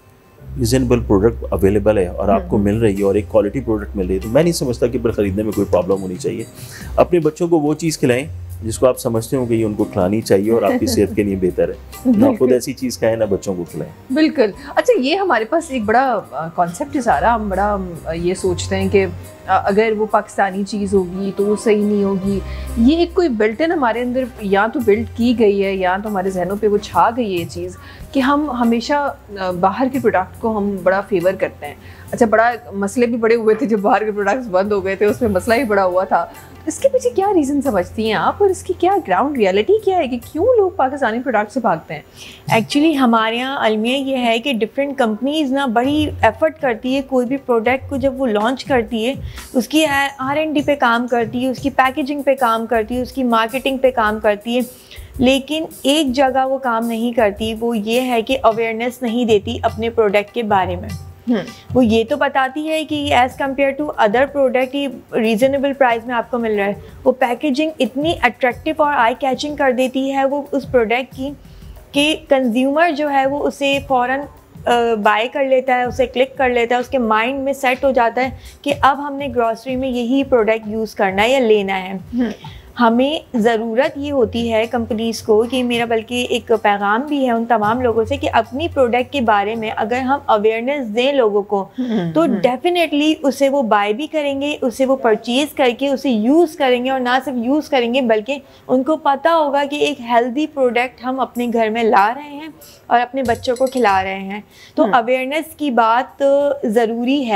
रीज़नेबल प्रोडक्ट अवेलेबल है और आपको मिल रही है और एक क्वालिटी प्रोडक्ट मिल रही है, तो मैं नहीं समझता कि फिर ख़रीदने में कोई प्रॉब्लम होनी चाहिए। अपने बच्चों को वो चीज़ खिलाएं जिसको आप समझते हो कि ये उनको खिलानी चाहिए और आपकी सेहत के लिए बेहतर है। ना खुद ऐसी चीज़ खाएं ना बच्चों को खिलाएं। बिल्कुल। अच्छा, ये हमारे पास एक बड़ा कॉन्सेप्ट है सारा, हम बड़ा आ, ये सोचते हैं कि आ, अगर वो पाकिस्तानी चीज़ होगी तो वो सही नहीं होगी। ये एक कोई बिल्ट इन हमारे अंदर या तो बिल्ट की गई है या तो हमारे जहनों पे वो छा गई है ये चीज़ कि हम हमेशा बाहर के प्रोडक्ट को हम बड़ा फेवर करते हैं। अच्छा, बड़ा मसले भी बड़े हुए थे जब बाहर के प्रोडक्ट्स बंद हो गए थे, उसमें मसला ही बड़ा हुआ था। इसके पीछे क्या रीज़न समझती हैं आप, और इसकी क्या ग्राउंड रियलिटी क्या है कि क्यों लोग पाकिस्तानी प्रोडक्ट से भागते हैं? एक्चुअली हमारे यहाँ अलमिया ये है कि डिफरेंट कंपनीज़ ना बड़ी एफर्ट करती है कोई भी प्रोडक्ट को जब वो लॉन्च करती है, उसकी आर एंड डी पे काम करती है, उसकी पैकेजिंग पे काम करती है, उसकी मार्केटिंग पे काम करती है, लेकिन एक जगह वो काम नहीं करती, वो ये है कि अवेयरनेस नहीं देती अपने प्रोडक्ट के बारे में। वो ये तो बताती है कि as compare to other product ये रीज़नेबल प्राइस में आपको मिल रहा है। वो पैकेजिंग इतनी अट्रैक्टिव और आई कैचिंग कर देती है वो उस प्रोडक्ट की कि कंज्यूमर जो है वो उसे फ़ौरन बाय कर लेता है, उसे क्लिक कर लेता है, उसके माइंड में सेट हो जाता है कि अब हमने ग्रॉसरी में यही प्रोडक्ट यूज़ करना है या लेना है। हमें ज़रूरत ये होती है कंपनीज़ को कि मेरा बल्कि एक पैगाम भी है उन तमाम लोगों से कि अपनी प्रोडक्ट के बारे में अगर हम अवेयरनेस दें लोगों को तो डेफिनेटली उसे वो बाय भी करेंगे, उसे वो परचेज़ करके उसे यूज़ करेंगे, और ना सिर्फ यूज़ करेंगे बल्कि उनको पता होगा कि एक हेल्दी प्रोडक्ट हम अपने घर में ला रहे हैं और अपने बच्चों को खिला रहे हैं। तो अवेयरनेस की बात ज़रूरी है,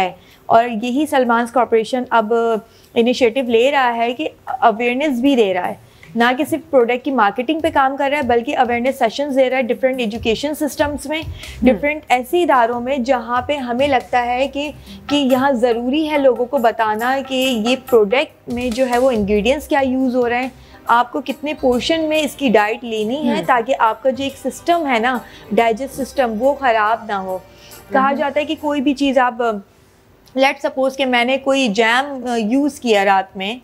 और यही सलमान कॉर्पोरेशन अब इनिशिएटिव ले रहा है कि अवेयरनेस भी दे रहा है, ना कि सिर्फ प्रोडक्ट की मार्केटिंग पे काम कर रहा है बल्कि अवेयरनेस सेशंस दे रहा है डिफरेंट एजुकेशन सिस्टम्स में, डिफरेंट ऐसे इदारों में जहाँ पे हमें लगता है कि कि यहाँ ज़रूरी है लोगों को बताना कि ये प्रोडक्ट में जो है वो इंग्रेडिएंट्स क्या यूज़ हो रहे हैं, आपको कितने पोर्शन में इसकी डाइट लेनी है ताकि आपका जो एक सिस्टम है ना डाइजेस्ट सिस्टम वो ख़राब ना हो। कहा जाता है कि कोई भी चीज़ आप लेट सपोज कि मैंने कोई जैम यूज़ किया रात में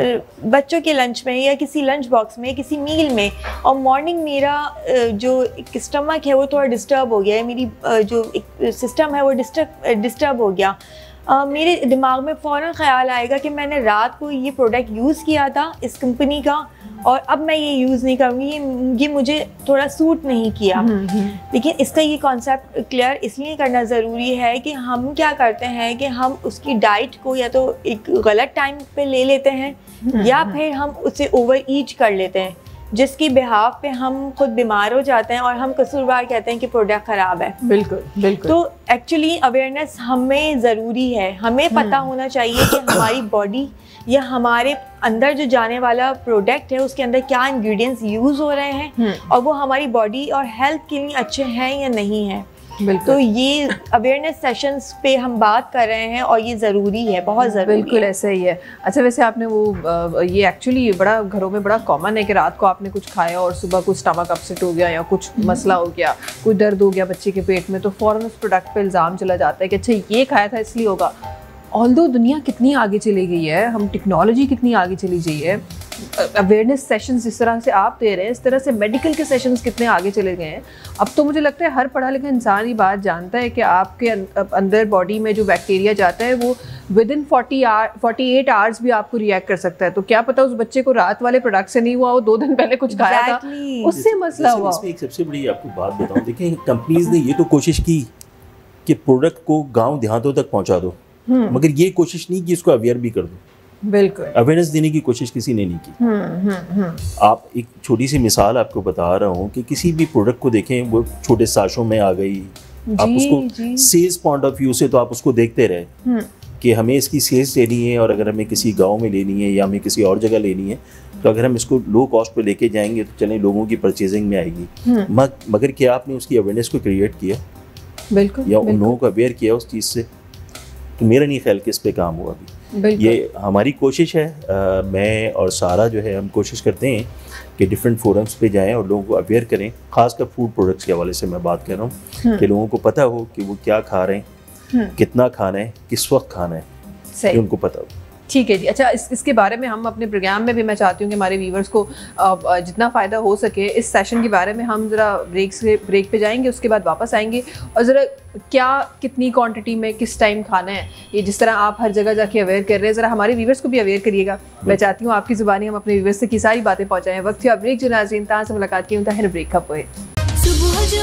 बच्चों के लंच में या किसी लंच बॉक्स में किसी मील में, और मॉर्निंग मेरा जो स्टमक है वो थोड़ा डिस्टर्ब हो गया है, मेरी जो एक सिस्टम है वो डिस्टर्ब डिस्टर्ब हो गया, Uh, मेरे दिमाग में फ़ौरन ख़्याल आएगा कि मैंने रात को ये प्रोडक्ट यूज़ किया था इस कंपनी का और अब मैं ये यूज़ नहीं करूँगी, ये ये मुझे थोड़ा सूट नहीं किया। लेकिन इसका ये कॉन्सेप्ट क्लियर इसलिए करना ज़रूरी है कि हम क्या करते हैं कि हम उसकी डाइट को या तो एक गलत टाइम पे ले लेते हैं या फिर हम उसे ओवर ईट कर लेते हैं, जिसकी बिहाफ पे हम खुद बीमार हो जाते हैं और हम कसूरवार कहते हैं कि प्रोडक्ट ख़राब है। बिल्कुल बिल्कुल। तो एक्चुअली अवेयरनेस हमें ज़रूरी है, हमें पता होना चाहिए कि हमारी बॉडी या हमारे अंदर जो जाने वाला प्रोडक्ट है उसके अंदर क्या इंग्रेडिएंट्स यूज़ हो रहे हैं और वो हमारी बॉडी और हेल्थ के लिए अच्छे हैं या नहीं हैं। तो ये अवेयरनेस सेशंस पे हम बात कर रहे हैं और ये ज़रूरी है, बहुत ज़रूरी। बिल्कुल ऐसा ही है। अच्छा, वैसे आपने वो ये एक्चुअली बड़ा घरों में बड़ा कॉमन है कि रात को आपने कुछ खाया और सुबह कुछ स्टमक अपसेट हो गया या कुछ मसला हो गया, कोई दर्द हो गया बच्चे के पेट में, तो फ़ौरन उस प्रोडक्ट पे इल्ज़ाम चला जाता है कि अच्छा ये खाया था इसलिए होगा। ऑल्दो दुनिया कितनी आगे चली गई है, हम टेक्नोलॉजी कितनी आगे चली गई है, अवेयरनेस सेशंस जिस तरह से आप दे रहे हैं इस तरह से मेडिकल के सेशंस कितने आगे चले गए हैं। अब तो मुझे लगता है हर पढ़ा लिखा इंसान ये बात जानता है कि आपके अंदर बॉडी में जो बैक्टीरिया जाता है वो within forty hour forty eight hours भी आपको रिएक्ट कर सकता है। तो क्या पता उस बच्चे को रात वाले प्रोडक्ट से नहीं हुआ, वो दो दिन पहले कुछ खाया था उससे मसला हुआ। इसमें एक सबसे बड़ी आपको बात बताऊं, देखिए कंपनीज ने ये तो कोशिश की कि प्रोडक्ट को गाँव देहातों तक पहुँचा दो, मगर ये कोशिश नहीं कि इसको अवेयर भी कर दो। बिल्कुल अवेयरनेस देने की कोशिश किसी ने नहीं की। हम्म हम्म हम्म आप एक छोटी सी मिसाल आपको बता रहा हूँ कि किसी भी प्रोडक्ट को देखें, वो छोटे साशों में आ गई, आप उसको सेल्स पॉइंट ऑफ व्यू से तो आप उसको देखते रहे कि हमें इसकी सेल्स लेनी है और अगर हमें किसी गांव में लेनी है या हमें किसी और जगह लेनी है तो अगर हम इसको लो कॉस्ट पे लेके जाएंगे तो चलें लोगों की परचेजिंग में आएगी। मगर क्या आपने उसकी अवेयरनेस को क्रिएट किया? बिल्कुल। या उन लोगों को अवेयर किया उस चीज़ से? तो मेरा नहीं ख्याल कि इस पे काम हुआ अभी। ये हमारी कोशिश है, आ, मैं और सारा जो है हम कोशिश करते हैं कि डिफरेंट फोरम्स पे जाएं और लोगों को अवेयर करें, खासकर फूड प्रोडक्ट्स के हवाले से मैं बात कर रहा हूँ कि लोगों को पता हो कि वो क्या खा रहे हैं, कितना खाना है, किस वक्त खाना है, ये उनको पता हो। ठीक है जी। अच्छा, इस इसके बारे में हम अपने प्रोग्राम में भी मैं चाहती हूँ कि हमारे व्यूवर्स को जितना फ़ायदा हो सके इस सेशन के बारे में हम ज़रा ब्रेक से ब्रेक पे जाएंगे, उसके बाद वापस आएंगे और ज़रा क्या कितनी क्वांटिटी में किस टाइम खाना है, ये जिस तरह आप हर जगह जाके अवेयर कर रहे हैं ज़रा हमारे व्यूवर्स को भी अवेयर करिएगा। मैं चाहती हूँ आपकी ज़ुबानी हम अपने व्यूवर्स तक की सारी बातें पहुँचाएँ। वक्त या ब्रेक जो नाज़रीन तहाँ से मुलाकात की होता है ब्रेक कप हुए। सुबह जो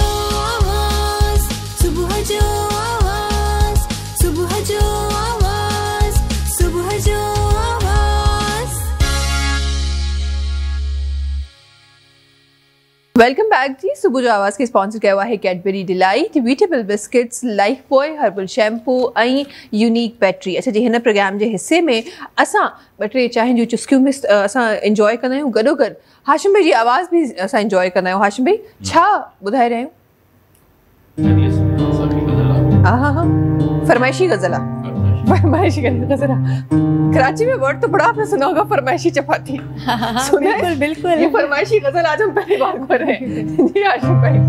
आवाज़, सुबह जो आवाज़, सुबह जो आवाज़, सुबह जो वेलकम बैक जी। सुबह जो आवाज़ के स्पॉन्सर किया हुआ है कैडबरी डिलाइट, वीटेबल biscuits, Lifebuoy herbal shampoo ऐं यूनिक बैटरी। अच्छा जी, हिन प्रोग्राम जे हिस्से में असां ॿ टे चांहि जूं चुस्कियूं में असां इंजॉय कंदा आहियूं, गॾोगॾु हाशिम भाई जी आवाज़ भी असां इंजॉय कंदा आहियूं। हाशिम भाई छा ॿुधाए रहिया आहियूं? हा हा हा फरमाइशी गज़ल आहे, फरमाइशी गज़ल आहे। कराची में वर्ड तो बड़ा आपने सुना होगा, फरमाइशी चपाती। सुना है? बिल्कुल बिल्कुल। ये फरमाइशी गज़ल आज हम पहली बार कर रहे हैं जी हाशिम भाई।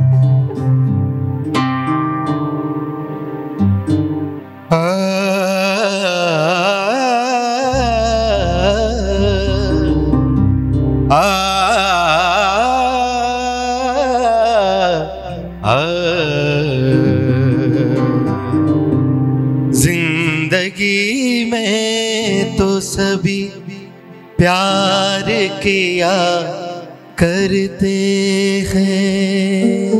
जिंदगी में तो सभी प्यार किया करते हैं,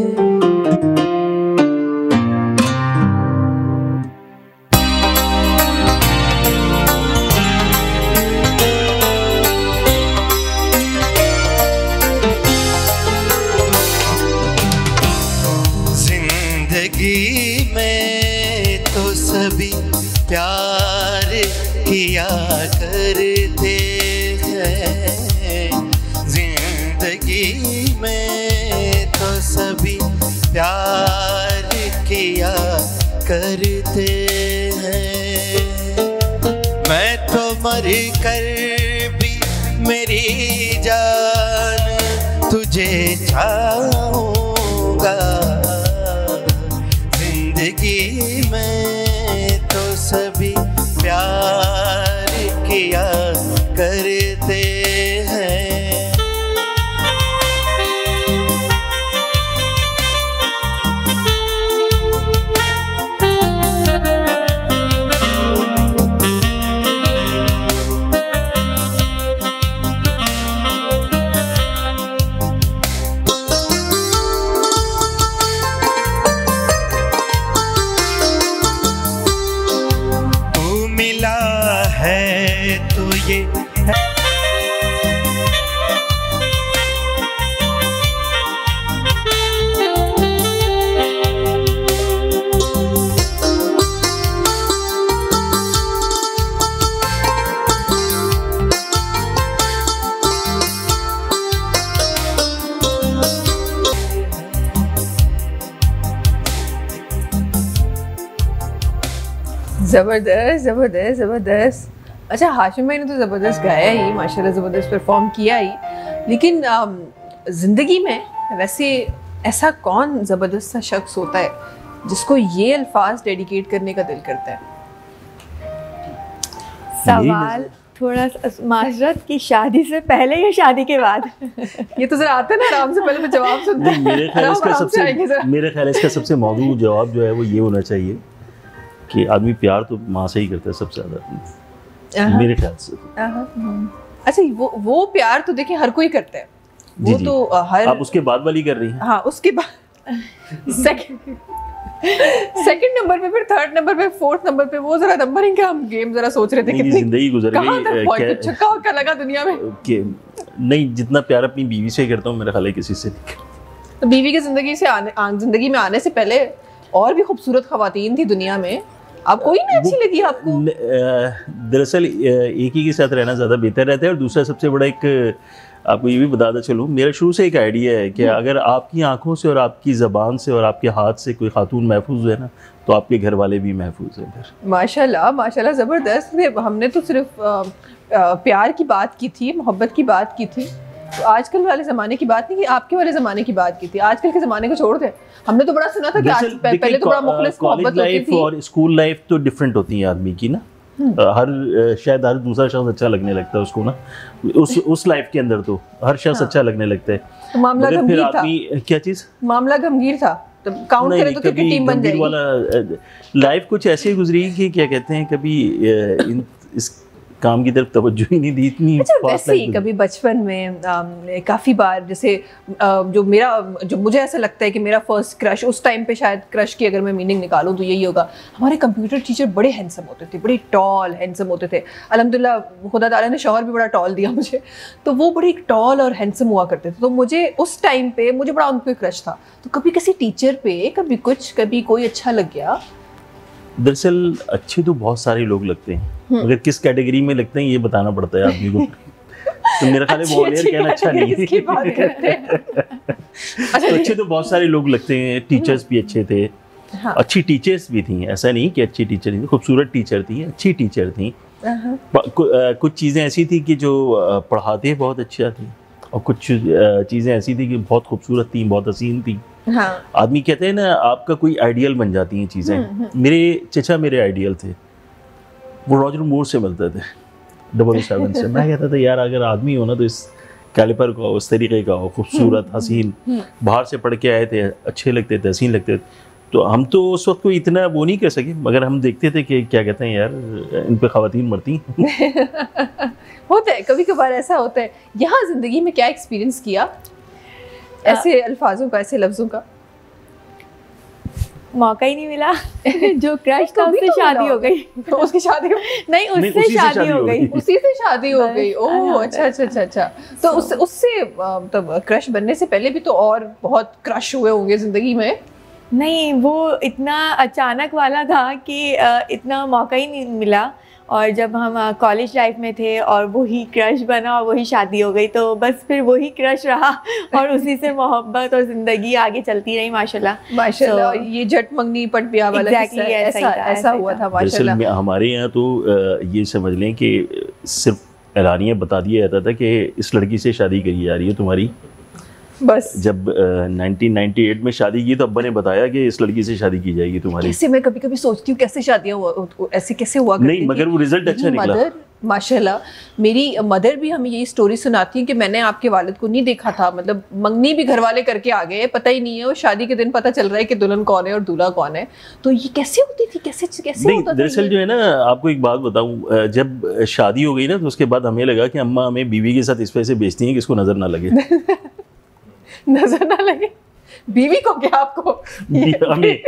जिंदगी में तो सभी प्यार किया करते हैं। जिंदगी में तो सभी प्यार किया करते हैं। मैं तो मर कर भी मेरी जान तुझे चाहूँगा। जिंदगी में तो सभी प्यार किया करते हैं। ज़बरदस्त ज़बरदस्त ज़बरदस्त। अच्छा, हाशिम भाई ने तो ज़बरदस्त गाया ही, माशाल्लाह ज़बरदस्त परफॉर्म किया ही, लेकिन ज़िंदगी में वैसे ऐसा कौन ज़बरदस्त सा शख्स होता है जिसको ये अल्फाज डेडिकेट करने का दिल करता है? सवाल थोड़ा सा माजरत की शादी से पहले या शादी के बाद? ये तो जरा आता है ना, आराम से पहले तो जवाब सुनते हैं। मेरे ख्याल इसका सबसे मेरे ख्याल इसका सबसे मौजूद जवाब जो है वो ये होना चाहिए कि आदमी प्यार तो माँ से ही करता है सबसे ज़्यादा, मेरे ख्याल से। अच्छा, वो वो प्यार तो देखिए हर कोई करता है, वो जी, तो हर। आप उसके बाद वाली कर रही हैं? हाँ, उसके बाद सेकंड सेकंड नंबर पे, फिर थर्ड नंबर पे, फोर्थ नंबर पे, वो जरा नंबरिंग का हम गेम जरा सोच रहे थे कितनी जिंदगी गुजर गई, क्या छक्का वक्का लगा दुनिया में कि नहीं, जितना प्यार अपनी बीवी से करता हूँ मेरा ख्याल है किसी से नहीं करता। तो बीवी की जिंदगी से आने जिंदगी में आने से पहले और भी खूबसूरत खवातीन थी दुनिया में, आप कोई नहीं अच्छी लगी आपको? दरअसल एक ही के साथ रहना ज़्यादा बेहतर रहता है, और दूसरा सबसे बड़ा एक आपको ये भी बताता चलूँ, मेरा शुरू से एक आइडिया है कि अगर आपकी आंखों से और आपकी ज़बान से और आपके हाथ से कोई खातून महफूज है ना, तो आपके घर वाले भी महफूज हैं फिर। माशाल्लाह माशाल्लाह, ज़बरदस्त। हमने तो सिर्फ आ, आ, प्यार की बात की थी, मोहब्बत की बात की थी, तो आजकल वाले ज़माने की बात नहीं की, आपके वाले ज़माने की बात की थी। आजकल के ज़माने को छोड़ दे, हमने तो बड़ा सुना था कि आज पहले तो बड़ा मुखलिस मोहब्बत होती थी, और स्कूल लाइफ तो डिफरेंट होती है आदमी की ना, हर शायद हर दूसरा शख्स अच्छा लगने लगता है उसको ना, उस उस लाइफ के अंदर तो हर शख्स अच्छा लगने लगता है। तो मामला गंभीर था। क्या चीज़? मामला गंभीर था, तो काउंट करें तो क्रिकेट टीम बन जाएगी वाला। लाइफ कुछ ऐसी गुजरी कि क्या कहते हैं, कभी इन इस काम की तरफ तवज्जो ही नहीं दी इतनी। अच्छा, वैसे ही कभी बचपन में काफ़ी बार, जैसे आ, जो मेरा जो मुझे ऐसा लगता है कि मेरा फर्स्ट क्रश उस टाइम पे, शायद क्रश की अगर मैं मीनिंग निकालूं तो यही होगा, हमारे कंप्यूटर टीचर बड़े हैंडसम होते थे, बड़े टॉल हैंडसम होते थे। अल्हम्दुलिल्लाह खुदा ताला ने शौहर भी बड़ा टॉल दिया मुझे, तो वो बड़ी टॉल और हैंडसम हुआ करते थे, तो मुझे उस टाइम पे मुझे बड़ा उन पर क्रश था। तो कभी किसी टीचर पे कभी कुछ कभी कोई अच्छा लग गया? दरअसल अच्छे तो बहुत सारे लोग लगते हैं, मगर किस कैटेगरी में लगते हैं ये बताना पड़ता है आदमी को। तो मेरा ख्याल है वॉलियर कहना अच्छा नहीं है। इसकी बात करते हैं। तो अच्छे तो बहुत सारे लोग लगते हैं, टीचर्स भी अच्छे थे, हाँ। अच्छी टीचर्स भी थी, ऐसा नहीं कि अच्छी टीचर नहीं, खूबसूरत टीचर थी, अच्छी टीचर थी। कुछ चीज़ें ऐसी थी कि जो पढ़ाते बहुत अच्छा थी, और कुछ चीज़ें ऐसी थी कि बहुत खूबसूरत थी, बहुत हसीन थी। हाँ। आदमी कहते हैं ना, आपका कोई आइडियल बन जाती हैं चीज़ें। मेरे चचा मेरे आइडियल थे, वो रॉजर मूर से मिलते थे डबल सेवन से। मैं कहता था यार अगर आदमी हो ना तो इस कैलिपर का, उस तरीके का हो, खूबसूरत हसीन, बाहर से पढ़ के आए थे, अच्छे लगते थे, हसीन लगते थे। तो हम तो उस वक्त कोई इतना वो नहीं कर सके, मगर हम देखते थे कि क्या कहते हैं यार, इन पे ख़वातीन मरती होता है, कभी कभार ऐसा होता है। यहाँ ज़िंदगी में क्या एक्सपीरियंस किया ऐसे अल्फाजों का, ऐसे लफ्ज़ों का? मौका ही नहीं मिला। जो क्रश था उससे शादी हो गई। तो उसकी शादी नहीं, उससे शादी हो गई, उसी से शादी हो गई। ओह अच्छा अच्छा अच्छा अच्छा। तो उस उससे मतलब क्रश बनने से पहले भी तो और बहुत क्रश हुए होंगे ज़िंदगी में? नहीं, वो इतना अचानक वाला था कि अ, इतना मौका ही नहीं मिला। और जब हम कॉलेज लाइफ में थे और वही क्रश बना और वही शादी हो गई, तो बस फिर वही क्रश रहा और उसी से मोहब्बत और ज़िंदगी आगे चलती रही माशाल्लाह। माशाल्लाह। So, ये जट मंगनी पट ब्याह वाला Exactly, किस्सा, ऐसा ही ऐसा था, ऐसा ऐसा ही हुआ था। था दरअसल माशाल्लाह। में हमारे यहाँ तो अ, ये समझ लें कि सिर्फ ऐलानिया बता दिया जाता था कि इस लड़की से शादी करी जा रही है तुम्हारी। बस जब नाइनटीन नाइंटी एट में शादी की तो अब्बा ने बताया कि इस लड़की से शादी की जाएगी तुम्हारी। कैसे, मैं कभी कभी सोचती हूँ कैसे शादियाँ हुआ, ऐसे कैसे हुआ करती नहीं, थी। मगर वो रिजल्ट अच्छा मेरी निकला। मदर माशाल्लाह, मेरी मदर भी हमें यही स्टोरी सुनाती है कि मैंने आपके वालिद को नहीं देखा था, मतलब मंगनी भी घर वाले करके आ गए, पता ही नहीं है, वो शादी के दिन पता चल रहा है कि दुल्हन कौन है और दूल्हा कौन है। तो ये कैसे होती थी, कैसे कैसे नहीं, होता था दरअसल ये? जो है ना, आपको एक बात बताऊं, जब शादी हो गई ना तो उसके बाद हमें लगा कि अम्मा हमें बीवी के साथ इस वजह से बेचती हैं कि इसको नजर ना लगे। नजर ना लगे बीवी को, क्या आपको? हमें।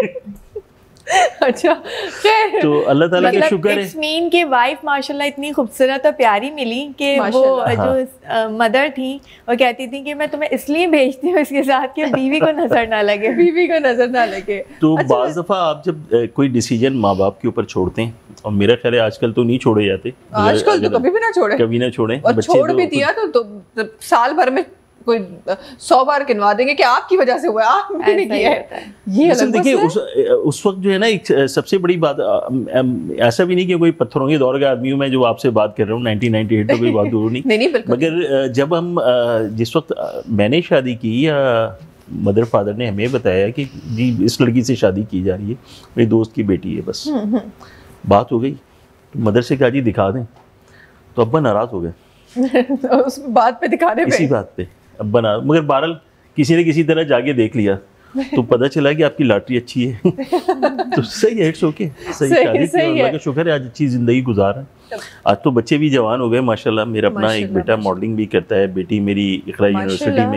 अच्छा, खैर। तो अल्लाह ताला का शुक्र है। इट्स मीन कि वाइफ माशाल्लाह इतनी खूबसूरत और प्यारी मिली कि वो माशाल्लाह। जो मदर थी वो कहती थी कि मैं तुम्हें इसलिए भेजती हूँ इसके साथ कि बीवी को नजर ना लगे। बीवी को नजर ना लगे। तो अच्छा, बाज़ दफ़ा आप जब अ, कोई डिसीजन माँ बाप के ऊपर छोड़ते हैं, और मेरा ख्याल है आजकल तो नहीं छोड़े जाते, आजकल तो अगर- कभी भी ना छोड़े, कभी ना छोड़े। और बच्चे छोड़ तो भी खुद- दिया तो, तो साल भर में कोई सौ बार गिनवा देंगे कि आपकी वजह से हुआ है, आपने नहीं ऐसा ही किया होता है। है। ये दरअसल अलग देखिए, मसला उस उस वक्त जो है ना, एक सबसे बड़ी बात, अम, अम, ऐसा भी नहीं कि कोई पत्थरों के दौर का आदमी हूँ मैं जो आपसे बात कर रहा हूँ, नाइनटीन नाइंटी एट तो कोई बात दूर नहीं। नहीं नहीं बिल्कुल। मगर अ, जब हम अ, जिस वक्त अ, मैंने शादी की, या मदर फादर ने हमें बताया कि जी इस लड़की से शादी की जा रही है, मेरे दोस्त की बेटी है, बस बात हो गई, तो मदर से कहा जी दिखा दें, तो अब्बा नाराज़ हो गए उस बात पे दिखाने इसी पे। बात पे। अब्बा नाराज, मगर बहरहाल किसी ने किसी तरह जाके देख लिया तो पता चला कि आपकी लॉटरी अच्छी है। तो सही है, इट्स ओके, सही सही- शादी की, सही अल्लाह है। का शुक्र है, आज अच्छी ज़िंदगी गुजार है। आज तो बच्चे भी जवान हो गए माशाल्लाह। मेरा अपना एक माशाल्लाह, बेटा माशाल्लाह। मॉडलिंग भी करता है, बेटी मेरी इकरा यूनिवर्सिटी माशाल्लाह।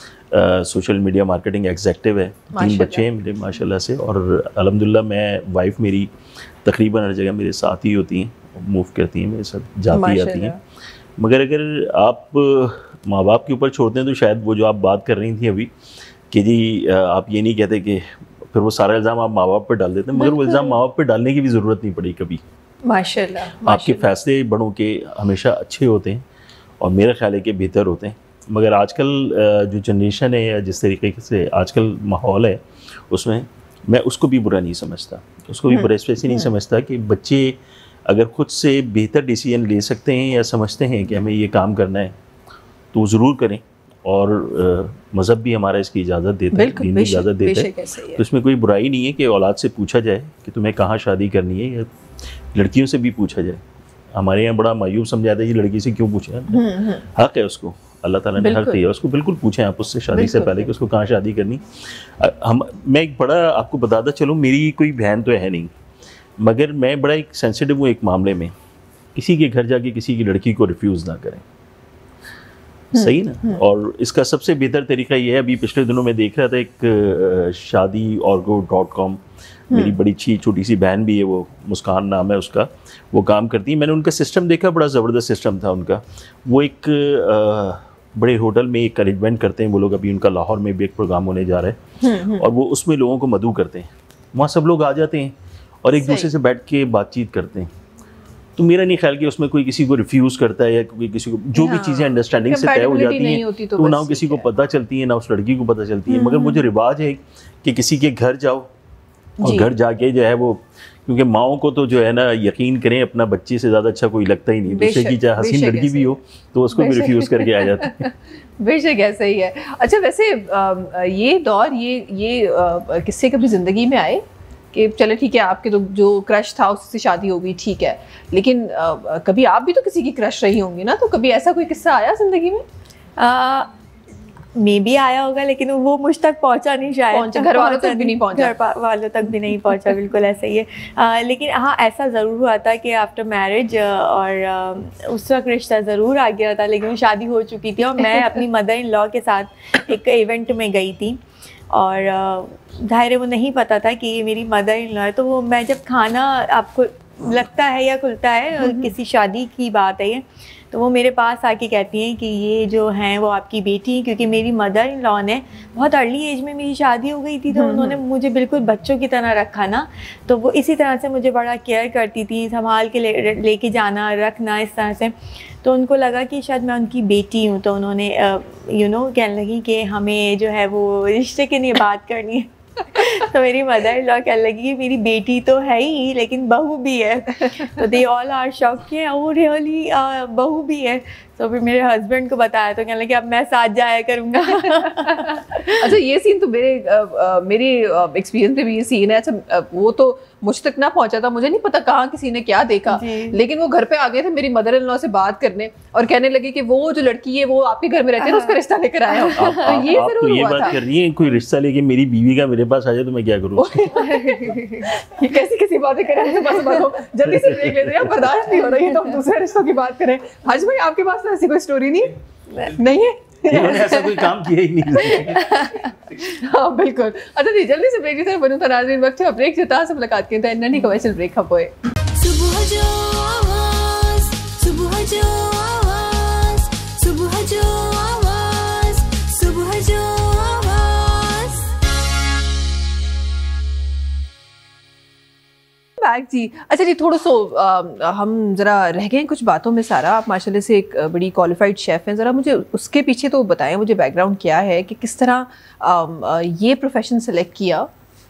में सोशल मीडिया मार्केटिंग एग्जेक्टिव है। तीन माशाल्लाह। बच्चे हैं मेरे माशाल्लाह से, और अल्हम्दुलिल्लाह मैं वाइफ मेरी तकरीबन हर जगह मेरे साथ ही होती हैं, मूव करती हैं मेरे साथ, जाती आती हैं। मगर अगर आप माँ बाप के ऊपर छोड़ते हैं तो शायद वो जो आप बात कर रही थी अभी कि जी आप ये नहीं कहते कि फिर वो सारा इल्ज़ाम आप माँ बाप पे डाल देते हैं, मगर वो इल्ज़ाम माँ बाप पे डालने की भी ज़रूरत नहीं पड़ी कभी। माशाल्लाह, आपके माशाल्लाह। फ़ैसले बड़ों के हमेशा अच्छे होते हैं और मेरा ख्याल है कि बेहतर होते हैं। मगर आजकल जो जनरेशन है या जिस तरीके से आजकल माहौल है, उसमें मैं उसको भी बुरा नहीं समझता, उसको भी बुरा इसलिए नहीं समझता कि बच्चे अगर खुद से बेहतर डिसीजन ले सकते हैं या समझते हैं कि हमें ये काम करना है तो ज़रूर करें। और मज़हब भी हमारा इसकी इजाज़त देता है, बिल्कुल, दीन भी बेशक, इजाज़त देता बेशक है। ऐसे ही है। तो इसमें कोई बुराई नहीं है कि औलाद से पूछा जाए कि तुम्हें कहाँ शादी करनी है, या लड़कियों से भी पूछा जाए। हमारे यहाँ बड़ा मायूब समझाता है, ये लड़की से क्यों पूछे, हक़ है उसको, अल्लाह ताला ने हक़ बिल्कुल। दिया उसको, बिल्कुल पूछें आप उससे शादी से बिल्कुल, पहले कि उसको कहाँ शादी करनी। अ, हम मैं एक बड़ा आपको बताता चलूँ, मेरी कोई बहन तो है नहीं, मगर मैं बड़ा एक सेंसिटिव हूँ एक मामले में, किसी के घर जाके किसी की लड़की को रिफ्यूज़ ना करें, सही ना। और इसका सबसे बेहतर तरीका ये है, अभी पिछले दिनों में देख रहा था एक शादी और गो डॉट कॉम, मेरी बड़ी अच्छी छोटी सी बहन भी है, वो मुस्कान नाम है उसका, वो काम करती है। मैंने उनका सिस्टम देखा, बड़ा ज़बरदस्त सिस्टम था उनका। वो एक आ, बड़े होटल में एक अरेंजमेंट करते हैं वो लोग, अभी उनका लाहौर में भी एक प्रोग्राम होने जा रहा है, और वो उसमें लोगों को मदऊ करते हैं। वहाँ सब लोग आ जाते हैं और एक दूसरे से बैठ के बातचीत करते हैं। तो मेरा नहीं ख्याल कि उसमें कोई किसी को रिफ्यूज़ करता है या कोई किसी को, जो भी चीज़ें अंडरस्टैंडिंग से तय हो जाती हैं तो ना किसी को पता चलती है ना उस लड़की को पता चलती है। मगर वो जो रिवाज है कि किसी के घर जाओ और घर जाके जो है वो, क्योंकि माओं को तो जो है ना, यकीन करें अपना बच्चे से ज़्यादा अच्छा कोई लगता ही नहीं, दूसरे की चाहे हसीन लड़की भी हो तो उसको भी रिफ्यूज़ करके आ जाते हैं। बेशक ऐसा ही है। अच्छा, वैसे ये दौर, ये ये किससे कभी ज़िंदगी में आए कि चले ठीक है आपके तो जो क्रश था उससे शादी हो गई, ठीक है, लेकिन आ, कभी आप भी तो किसी की क्रश रही होंगी ना, तो कभी ऐसा कोई किस्सा आया ज़िंदगी में? मे भी आया होगा, लेकिन वो मुझ तक पहुंचा नहीं, शायद घर वालों तक भी नहीं पहुंचा, घर वालों तक भी नहीं पहुंचा, बिल्कुल ऐसा ही है। आ, लेकिन हाँ, ऐसा ज़रूर हुआ था कि आफ्टर मैरिज, और आ, उस वक्त रिश्ता ज़रूर आ गया था, लेकिन शादी हो चुकी थी और मैं अपनी मदर इन लॉ के साथ एक इवेंट में गई थी, और जाहिर है वो नहीं पता था कि ये मेरी मदर इन लॉ है। तो वो मैं जब खाना, आपको लगता है या खुलता है, किसी शादी की बात है ये, तो वो मेरे पास आके कहती हैं कि ये जो हैं वो आपकी बेटी, क्योंकि मेरी मदर इन लॉ ने बहुत अर्ली एज में मेरी शादी हो गई थी, तो उन्होंने मुझे बिल्कुल बच्चों की तरह रखा ना, तो वो इसी तरह से मुझे बड़ा केयर करती थी, संभाल के ले लेके जाना रखना इस तरह से। तो उनको लगा कि शायद मैं उनकी बेटी हूँ, तो उन्होंने यू नो कहने लगी कि हमें जो है वो रिश्ते के लिए बात करनी है। तो मेरी मदर इन लॉ कहने लगी कि मेरी बेटी तो है ही लेकिन बहू भी है। तो दे ऑल आर शॉक कि ओ रियली बहू भी है। तो फिर मेरे हस्बैंड को बताया तो कहने लगे अब मैं साथ जाया करूँगा। अच्छा, ये सीन तो मेरे आ, आ, मेरे एक्सपीरियंस में भी ये सीन है। अच्छा, वो तो मुझ तक ना पहुंचा था, मुझे नहीं पता कहाँ किसी ने क्या देखा, लेकिन वो घर पे आ गए थे मेरी मदर इन लॉ से बात करने और कहने लगे कि वो जो लड़की है वो आपके घर में रहती है, उसका रिश्ता लेकर आया होगा। तो ये आप जरूर तो ये हुआ बात था। कर रही है कोई रिश्ता लेके मेरी बीवी का मेरे पास आ जाए तो मैं क्या करूँ? ये कैसी कैसी बातें करें, जल्दी से देख लेते हैं, बर्दाश्त नहीं हो रही है, तो हम दूसरे रिश्तों की बात करें। हाजी भाई, आपके पास ऐसी कोई स्टोरी नहीं नहीं है? उन्होंने ऐसा कोई काम किया ही नहीं। हाँ बिल्कुल। अच्छा जी, जल्दी से ब्रेक की तरफ बनूं था नाज़रीन, वक्त है ब्रेक से ताज़ा से मुलाकात की था नन्ही कमर्शियल ब्रेक खपोए। सुबह जो आवाज़, सुबह जो आवाज़, सुबह जो आवाज़, सुबह जो आवाज़। बैक जी। अच्छा जी, थोड़ा सो आ, हम ज़रा रह गए हैं कुछ बातों में। सारा, आप माशाल्लाह से एक बड़ी क्वालिफाइड शेफ़ हैं, ज़रा मुझे उसके पीछे तो बताएं, मुझे बैकग्राउंड क्या है कि किस तरह आ, ये प्रोफेशन सेलेक्ट किया?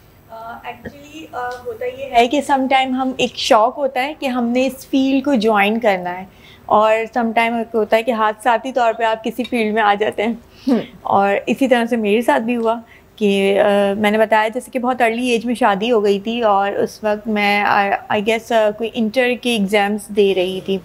एक्चुअली uh, uh, होता ये है कि सम टाइम हम एक शौक़ होता है कि हमने इस फील्ड को ज्वाइन करना है, और सम टाइम होता है कि हादसाती तौर पे आप किसी फील्ड में आ जाते हैं। और इसी तरह से मेरे साथ भी हुआ कि uh, मैंने बताया जैसे कि बहुत अर्ली एज में शादी हो गई थी, और उस वक्त मैं आई गेस uh, कोई इंटर के एग्ज़ाम्स दे रही थी।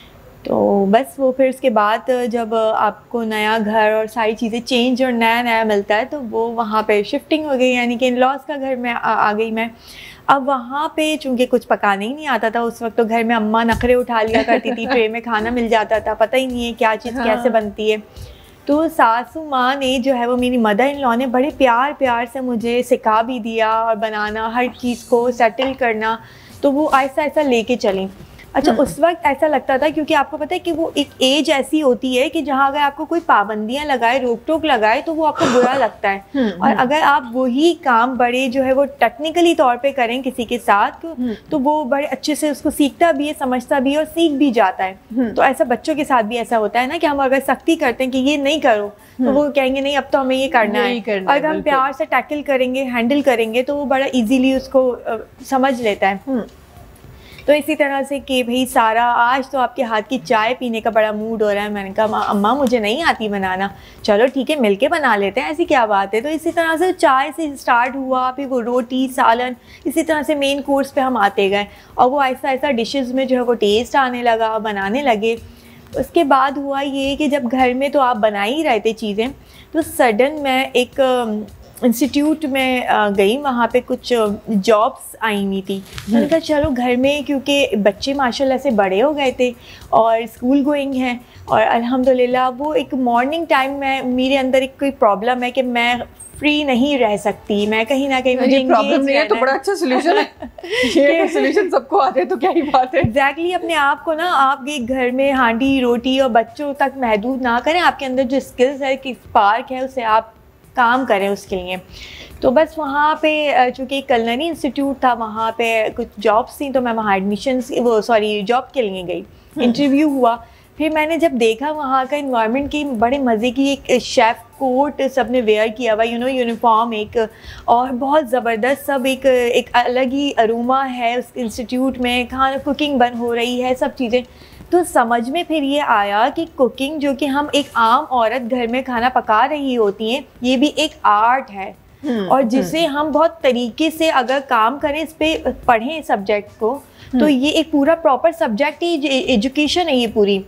तो बस वो फिर उसके बाद जब आपको नया घर और सारी चीज़ें चेंज और नया नया मिलता है, तो वो वहाँ पे शिफ्टिंग हो गई, यानी कि इन लॉज का घर में आ, आ गई मैं। अब वहाँ पे चूँकि कुछ पकाने ही नहीं आता था उस वक्त, तो घर में अम्मा नखरे उठा लिया करती थी, ट्रे में खाना मिल जाता था, पता ही नहीं है क्या चीज़ हाँ। कैसे बनती है। तो सासू माँ ने जो है वो मेरी मदर इन लॉ ने बड़े प्यार प्यार से मुझे सिखा भी दिया, और बनाना हर चीज़ को सेटल करना, तो वो ऐसा ऐसा लेके चली। अच्छा, उस वक्त ऐसा लगता था, क्योंकि आपको पता है कि वो एक एज ऐसी होती है कि जहाँ अगर आपको कोई पाबंदियाँ लगाए, रोक टोक लगाए, तो वो आपको बुरा लगता है। और अगर आप वही काम बड़े जो है वो टेक्निकली तौर पे करें किसी के साथ, तो वो बड़े अच्छे से उसको सीखता भी है, समझता भी है और सीख भी जाता है। तो ऐसा बच्चों के साथ भी ऐसा होता है ना कि हम अगर सख्ती करते हैं कि ये नहीं करो, तो वो कहेंगे नहीं अब तो हमें ये करना है। और अगर हम प्यार से टैकल करेंगे, हैंडल करेंगे, तो वो बड़ा इजीली उसको समझ लेता है। तो इसी तरह से कि भाई सारा, आज तो आपके हाथ की चाय पीने का बड़ा मूड हो रहा है। मैंने कहा अम्मा मुझे नहीं आती बनाना, चलो ठीक है मिलके बना लेते हैं, ऐसी क्या बात है। तो इसी तरह से चाय से स्टार्ट हुआ, फिर वो रोटी सालन, इसी तरह से मेन कोर्स पे हम आते गए, और वो ऐसा ऐसा डिशेस में जो है वो टेस्ट आने लगा, बनाने लगे। उसके बाद हुआ ये कि जब घर में तो आप बना ही रहे थे चीज़ें, तो सडन मैं एक इंस्टीट्यूट में गई, वहाँ पे कुछ जॉब्स आई हुई थी। मैंने कहा चलो घर में, क्योंकि बच्चे माशाल्लाह से बड़े हो गए थे और स्कूल गोइंग हैं, और अल्हम्दुलिल्लाह वो एक मॉर्निंग टाइम में मेरे अंदर एक कोई प्रॉब्लम है कि मैं फ्री नहीं रह सकती, मैं कहीं ना कहीं मुझे प्रॉब्लम नहीं है, तो बड़ा अच्छा सोल्यूशन है। ये सोल्यूशन सबको आते हैं तो क्या ही बात है। एग्जैक्टली exactly, अपने आप को ना आप एक घर में हांडी रोटी और बच्चों तक महदूद ना करें, आपके अंदर जो स्किल्स है, कि स्पार्क है, उसे आप काम करें उसके लिए। तो बस वहाँ पे चूँकि कलनरी इंस्टीट्यूट था, वहाँ पे कुछ जॉब्स थी, तो मैं वहाँ एडमिशन वो सॉरी जॉब के लिए गई, इंटरव्यू हुआ। फिर मैंने जब देखा वहाँ का इन्वायरमेंट की, बड़े मज़े की एक शेफ़ कोट सब ने वेयर किया हुआ, यू नो यूनिफॉर्म एक, और बहुत ज़बरदस्त सब, एक एक अलग ही अरोमा है उस इंस्टीट्यूट में, खाना कुकिंग बन हो रही है, सब चीज़ें। तो समझ में फिर ये आया कि कुकिंग जो कि हम एक आम औरत घर में खाना पका रही होती हैं, ये भी एक आर्ट है, और जिसे हम बहुत तरीके से अगर काम करें, इस पे पढ़ें सब्जेक्ट को, तो ये एक पूरा प्रॉपर सब्जेक्ट ही एजुकेशन है। ये पूरी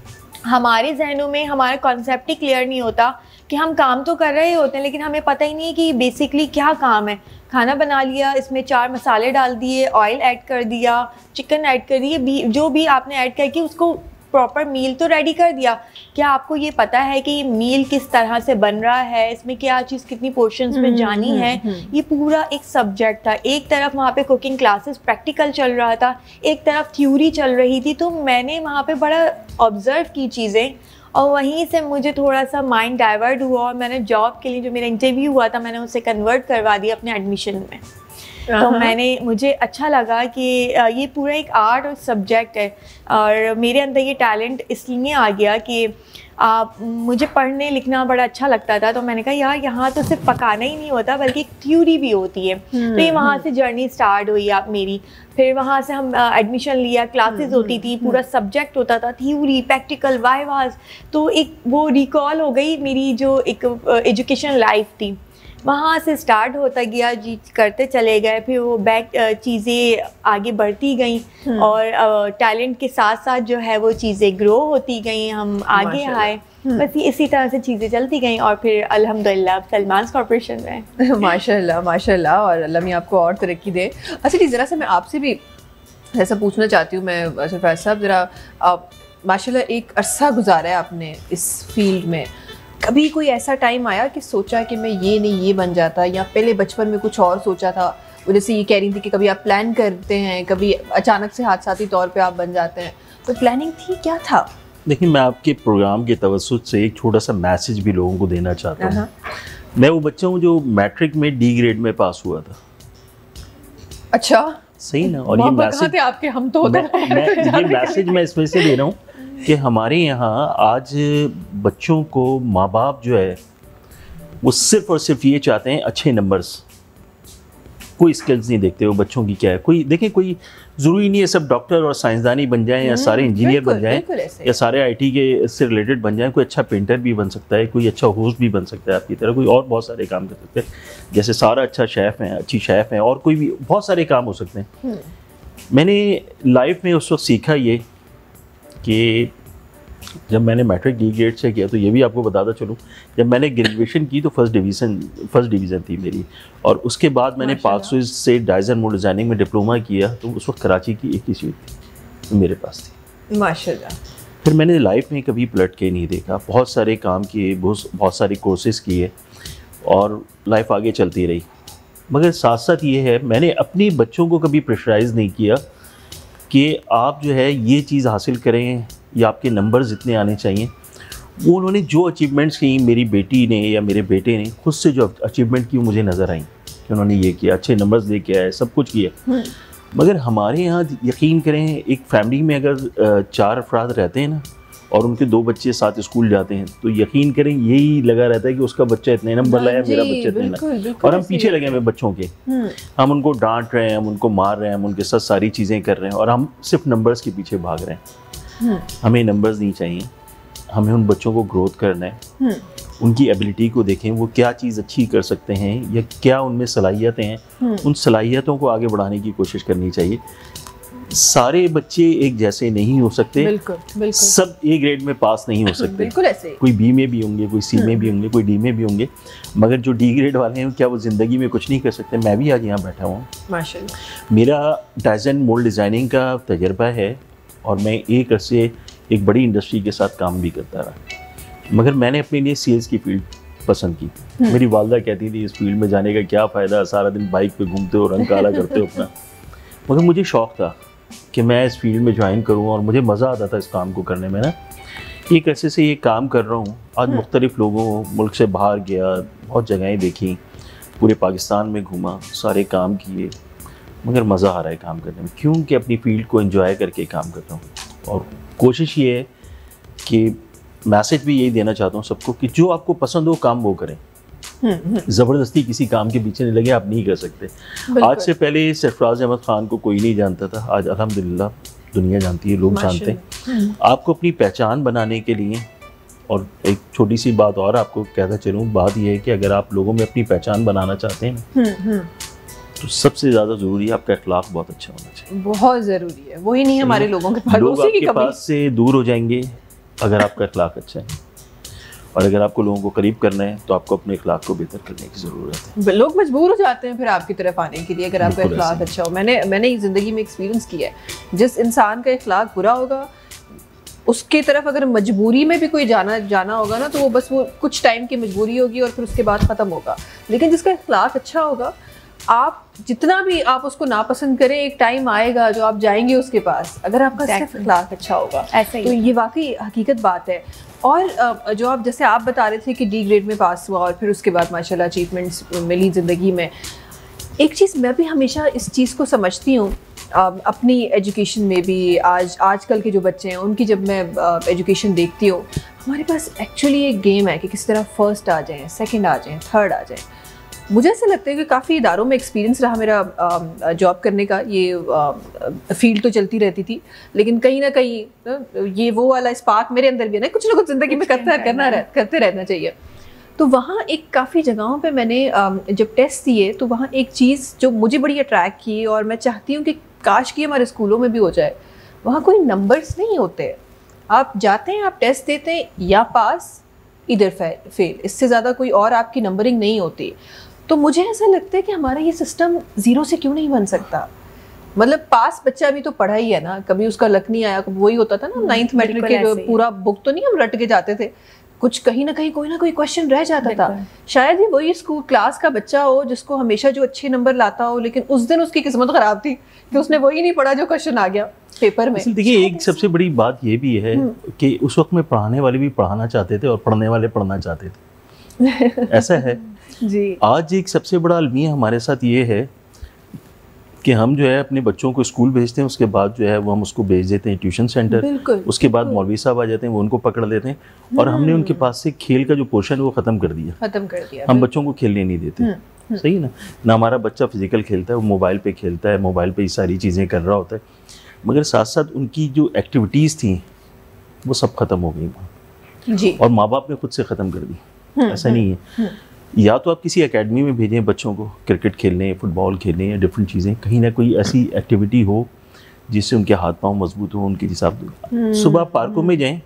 हमारे जहनों में हमारा कॉन्सेप्ट ही क्लियर नहीं होता कि हम काम तो कर रहे होते हैं, लेकिन हमें पता ही नहीं है कि बेसिकली क्या काम है। खाना बना लिया, इसमें चार मसाले डाल दिए, ऑयल ऐड कर दिया, चिकन ऐड कर दिए, भी जो भी आपने ऐड करके उसको प्रॉपर मील तो रेडी कर दिया, क्या आपको ये पता है कि ये मील किस तरह से बन रहा है, इसमें क्या चीज़ कितनी पोर्शंस में जानी है, ये पूरा एक सब्जेक्ट था। एक तरफ वहाँ पे कुकिंग क्लासेस प्रैक्टिकल चल रहा था, एक तरफ थ्योरी चल रही थी, तो मैंने वहाँ पे बड़ा ऑब्जर्व की चीज़ें, और वहीं से मुझे थोड़ा सा माइंड डाइवर्ट हुआ और मैंने जॉब के लिए जो मेरा इंटरव्यू हुआ था मैंने उसे कन्वर्ट करवा दिया अपने एडमिशन में। तो मैंने मुझे अच्छा लगा कि ये पूरा एक आर्ट और सब्जेक्ट है, और मेरे अंदर ये टैलेंट इसलिए आ गया कि आ, मुझे पढ़ने लिखना बड़ा अच्छा लगता था, तो मैंने कहा यार यहाँ तो सिर्फ पकाना ही नहीं होता बल्कि एक थ्योरी भी होती है। तो ये वहाँ से जर्नी स्टार्ट हुई आप मेरी। फिर वहाँ से हम एडमिशन लिया, क्लासेस होती थी, पूरा सब्जेक्ट होता था, थ्योरी, प्रैक्टिकल, वाइवास। तो एक वो रिकॉल हो गई मेरी जो एक एजुकेशन लाइफ थी, वहाँ से स्टार्ट होता गया जी, करते चले गए। फिर वो बैक चीज़ें आगे बढ़ती गई और टैलेंट के साथ साथ जो है वो चीज़ें ग्रो होती गई, हम आगे आए, बस ये इसी तरह से चीज़ें चलती गई और फिर अल्हम्दुलिल्लाह सलमान्स कॉर्पोरेशन में। माशाल्लाह माशाल्लाह, और अल्लाह मियां आपको और तरक्की दे। अच्छा जी, ज़रा सा मैं आपसे भी ऐसा पूछना चाहती हूँ, मैं सरफराज साहब, ज़रा आप माशाल्लाह एक अरसा गुजारा है आपने इस फील्ड में, कभी कोई ऐसा टाइम आया कि सोचा कि मैं ये नहीं ये बन जाता, या पहले बचपन में कुछ और सोचा था? जैसे ये कह रही थी कि कभी आप प्लान करते हैं, कभी अचानक से हादसाती तौर पे आप बन जाते हैं, तो प्लानिंग थी, क्या था? देखिए, मैं आपके प्रोग्राम के तवज्जुह से एक छोटा सा मैसेज भी लोगों को देना चाहता हूँ। मैं वो बच्चा हूँ जो मैट्रिक में डी ग्रेड में पास हुआ था। अच्छा, सही ना? और ये मैसेज आपके हम तो मैं, मैं ये मैसेज मैं इसमें से दे रहा हूँ कि हमारे यहाँ आज बच्चों को माँ बाप जो है वो सिर्फ और सिर्फ ये चाहते हैं अच्छे नंबर्स, कोई स्किल्स नहीं देखते वो बच्चों की क्या है। कोई देखें, कोई ज़रूरी नहीं है सब डॉक्टर और साइंसदानी बन जाएं या सारे इंजीनियर बन जाएं या सारे आईटी के से रिलेटेड बन जाएं। कोई अच्छा पेंटर भी बन सकता है, कोई अच्छा होस्ट भी बन सकता है आपकी तरह, कोई और बहुत सारे काम कर सकते हैं। जैसे सारा अच्छा शेफ़ हैं, अच्छी शेफ़ हैं, और कोई भी बहुत सारे काम हो सकते हैं। मैंने लाइफ में उस वक्त सीखा ये कि जब मैंने मैट्रिक डी ग्रेड से किया, तो ये भी आपको बताता चलूँ, जब मैंने ग्रेजुएशन की तो फर्स्ट डिवीज़न फर्स्ट डिवीज़न थी मेरी, और उसके बाद मैंने पाक स्विस से डाइजन मोड डिज़ाइनिंग में डिप्लोमा किया, तो उस वक्त कराची की एक ही सीट थी तो मेरे पास थी माशाल्लाह। फिर मैंने लाइफ में कभी पलट के नहीं देखा, बहुत सारे काम किए, बहुत बहुत सारे कोर्सेज़ किए और लाइफ आगे चलती रही। मगर साथ साथ ये है, मैंने अपने बच्चों को कभी प्रेशराइज़ नहीं किया कि आप जो है ये चीज़ हासिल करें या आपके नंबर्स इतने आने चाहिए। वो उन्होंने जो अचीवमेंट्स की, मेरी बेटी ने या मेरे बेटे ने खुद से जो अचीवमेंट की, वो मुझे नज़र आई कि उन्होंने ये किया, अच्छे नंबर्स लेके आए, सब कुछ किया। मगर हमारे यहाँ यकीन करें, एक फैमिली में अगर चार अफराद रहते हैं ना और उनके दो बच्चे साथ स्कूल जाते हैं, तो यकीन करें यही लगा रहता है कि उसका बच्चा इतने नंबर लाया, मेरा बच्चा इतने नंबर, और हम पीछे लगे हुए बच्चों के। हम उनको डांट रहे हैं, हम उनको मार रहे हैं, हम उनके साथ सारी चीज़ें कर रहे हैं, और हम सिर्फ नंबर्स के पीछे भाग रहे हैं। हमें नंबर्स नहीं चाहिए, हमें उन बच्चों को ग्रोथ करना है, उनकी एबिलिटी को देखें, वो क्या चीज़ अच्छी कर सकते हैं या क्या उनमें सलाहियतें हैं, उन सलाहियतों को आगे बढ़ाने की कोशिश करनी चाहिए। सारे बच्चे एक जैसे नहीं हो सकते, बिल्कुल, बिल्कुल। सब ए ग्रेड में पास नहीं हो सकते, बिल्कुल ऐसे। कोई बी में भी होंगे, कोई सी में भी होंगे, कोई डी में भी होंगे, मगर जो डी ग्रेड वाले हैं क्या वो ज़िंदगी में कुछ नहीं कर सकते? मैं भी आज यहाँ बैठा हूँ माशाल्लाह। मेरा डाइजन मोल्ड डिज़ाइनिंग का तजर्बा है और मैं एक अरसे एक बड़ी इंडस्ट्री के साथ काम भी करता रहा, मगर मैंने अपने लिए सेल्स की फील्ड पसंद की। मेरी वालदा कहती थी इस फील्ड में जाने का क्या फ़ायदा, सारा दिन बाइक पे घूमते हो, रंग काला करते हो अपना। मगर मुझे शौक़ था कि मैं इस फील्ड में ज्वाइन करूँ और मुझे मज़ा आता था इस काम को करने में ना। एक अरसे से ये काम कर रहा हूँ, आज मुख्तलिफ़ लोगों मुल्क से बाहर गया, बहुत जगहें देखी, पूरे पाकिस्तान में घूमा, सारे काम किए, मगर मज़ा आ रहा है काम करने में, क्योंकि अपनी फील्ड को एंजॉय करके काम करता हूँ। और कोशिश ये है कि मैसेज भी यही देना चाहता हूँ सबको कि जो आपको पसंद हो काम वो करें, ज़बरदस्ती किसी काम के पीछे नहीं लगे, आप नहीं कर सकते। आज से पहले सरफराज अहमद ख़ान को कोई नहीं जानता था, आज अल्हम्दुलिल्लाह दुनिया जानती है, लोग जानते हैं। आपको अपनी पहचान बनाने के लिए, और एक छोटी सी बात और आपको कहता चलूँ, बात यह है कि अगर आप लोगों में अपनी पहचान बनाना चाहते हैं तो सबसे ज़्यादा ज़रूरी है आपका अखलाक बहुत अच्छा होना चाहिए, बहुत ज़रूरी है। वही नहीं हमारे लोगों के पास, लोग आपके पास से दूर हो जाएंगे अगर आपका अखलाक अच्छा है, और अगर आपको लोगों को करीब करना है तो आपको अपने अखलाक को बेहतर करने की ज़रूरत है। लोग मजबूर हो जाते हैं फिर आपकी तरफ आने के लिए अगर आपका अखलाक अच्छा हो। मैंने मैंने ज़िंदगी में एक्सपीरियंस किया है, जिस इंसान का अखलाक बुरा होगा उसके तरफ अगर मजबूरी में भी कोई जाना जाना होगा ना, तो वो बस वो कुछ टाइम की मजबूरी होगी और फिर उसके बाद ख़त्म होगा। लेकिन जिसका इखलाक अच्छा होगा, आप जितना भी आप उसको नापसंद करें, एक टाइम आएगा जो आप जाएंगे उसके पास, अगर आपका Exactly. सिर्फ इखलाक अच्छा होगा। ऐसा ही तो है। ये वाकई हकीकत बात है। और अ, जो आप जैसे आप बता रहे थे कि डी ग्रेड में पास हुआ और फिर उसके बाद माशाल्लाह अचीवमेंट्स मिली ज़िंदगी में, एक चीज़ मैं भी हमेशा इस चीज़ को समझती हूँ अपनी एजुकेशन में भी। आज आजकल के जो बच्चे हैं उनकी जब मैं एजुकेशन देखती हूँ, हमारे पास एक्चुअली एक गेम है कि किस तरह फर्स्ट आ जाएं, सेकंड आ जाएं, थर्ड आ जाएं। मुझे ऐसा लगता है कि काफ़ी इदारों में एक्सपीरियंस रहा मेरा जॉब करने का। ये फील्ड तो चलती रहती थी, लेकिन कहीं ना कहीं ये वो वाला स्पार्क मेरे अंदर भी है ना, कुछ ना कुछ ज़िंदगी में करता करना रह, करते रहना चाहिए। तो वहाँ एक काफ़ी जगहों पे मैंने जब टेस्ट दिए, तो वहाँ एक चीज़ जो मुझे बड़ी अट्रैक्ट की और मैं चाहती हूँ कि काश कि हमारे स्कूलों में भी हो जाए, वहाँ कोई नंबर्स नहीं होते। आप जाते हैं, आप टेस्ट देते हैं, या पास इधर फेल, इससे ज़्यादा कोई और आपकी नंबरिंग नहीं होती। तो मुझे ऐसा लगता है कि हमारा ये सिस्टम ज़ीरो से क्यों नहीं बन सकता। मतलब पास बच्चा भी तो पढ़ा ही है ना, कभी उसका लक नहीं आया, वही होता था ना नाइन्थ मैट्रिक के जो पूरा बुक तो नहीं हम रट के जाते थे, कुछ कहीं ना कहीं कोई ना कोई क्वेश्चन रह जाता था। शायद ही वही स्कूल क्लास का बच्चा हो जिसको हमेशा जो अच्छे नंबर लाता हो, लेकिन उस दिन उसकी किस्मत खराब थी कि उसने वही नहीं पढ़ा जो क्वेश्चन आ गया पेपर में। देखिए, एक सबसे बड़ी बात ये भी है कि उस वक्त में पढ़ाने वाले भी पढ़ाना चाहते थे और पढ़ने वाले पढ़ना चाहते थे। ऐसा है जी। आज एक सबसे बड़ा अलमिया हमारे साथ ये है कि हम जो है अपने बच्चों को स्कूल भेजते हैं, उसके बाद जो है वो हम उसको भेज देते हैं ट्यूशन सेंटर, उसके बाद मौलवी साहब आ जाते हैं, वो उनको पकड़ लेते हैं, और हमने उनके पास से खेल का जो पोर्शन है वो ख़त्म कर दिया खत्म कर दिया। हम बच्चों को खेलने नहीं देते। सही ना ना हमारा बच्चा फिजिकल खेलता है, वो मोबाइल पे खेलता है, मोबाइल पे ये सारी चीज़ें कर रहा होता है, मगर साथ साथ उनकी जो एक्टिविटीज़ थी वो सब ख़त्म हो गई जी। और माँ बाप ने खुद से ख़त्म कर दी। ऐसा नहीं है, या तो आप किसी एकेडमी में भेजें बच्चों को क्रिकेट खेलने, फुटबॉल खेलने या डिफरेंट चीज़ें, कहीं ना कोई ऐसी एक्टिविटी हो जिससे उनके हाथ पांव मजबूत हो, उनके हिसाब से। सुबह पार्कों में जाएं,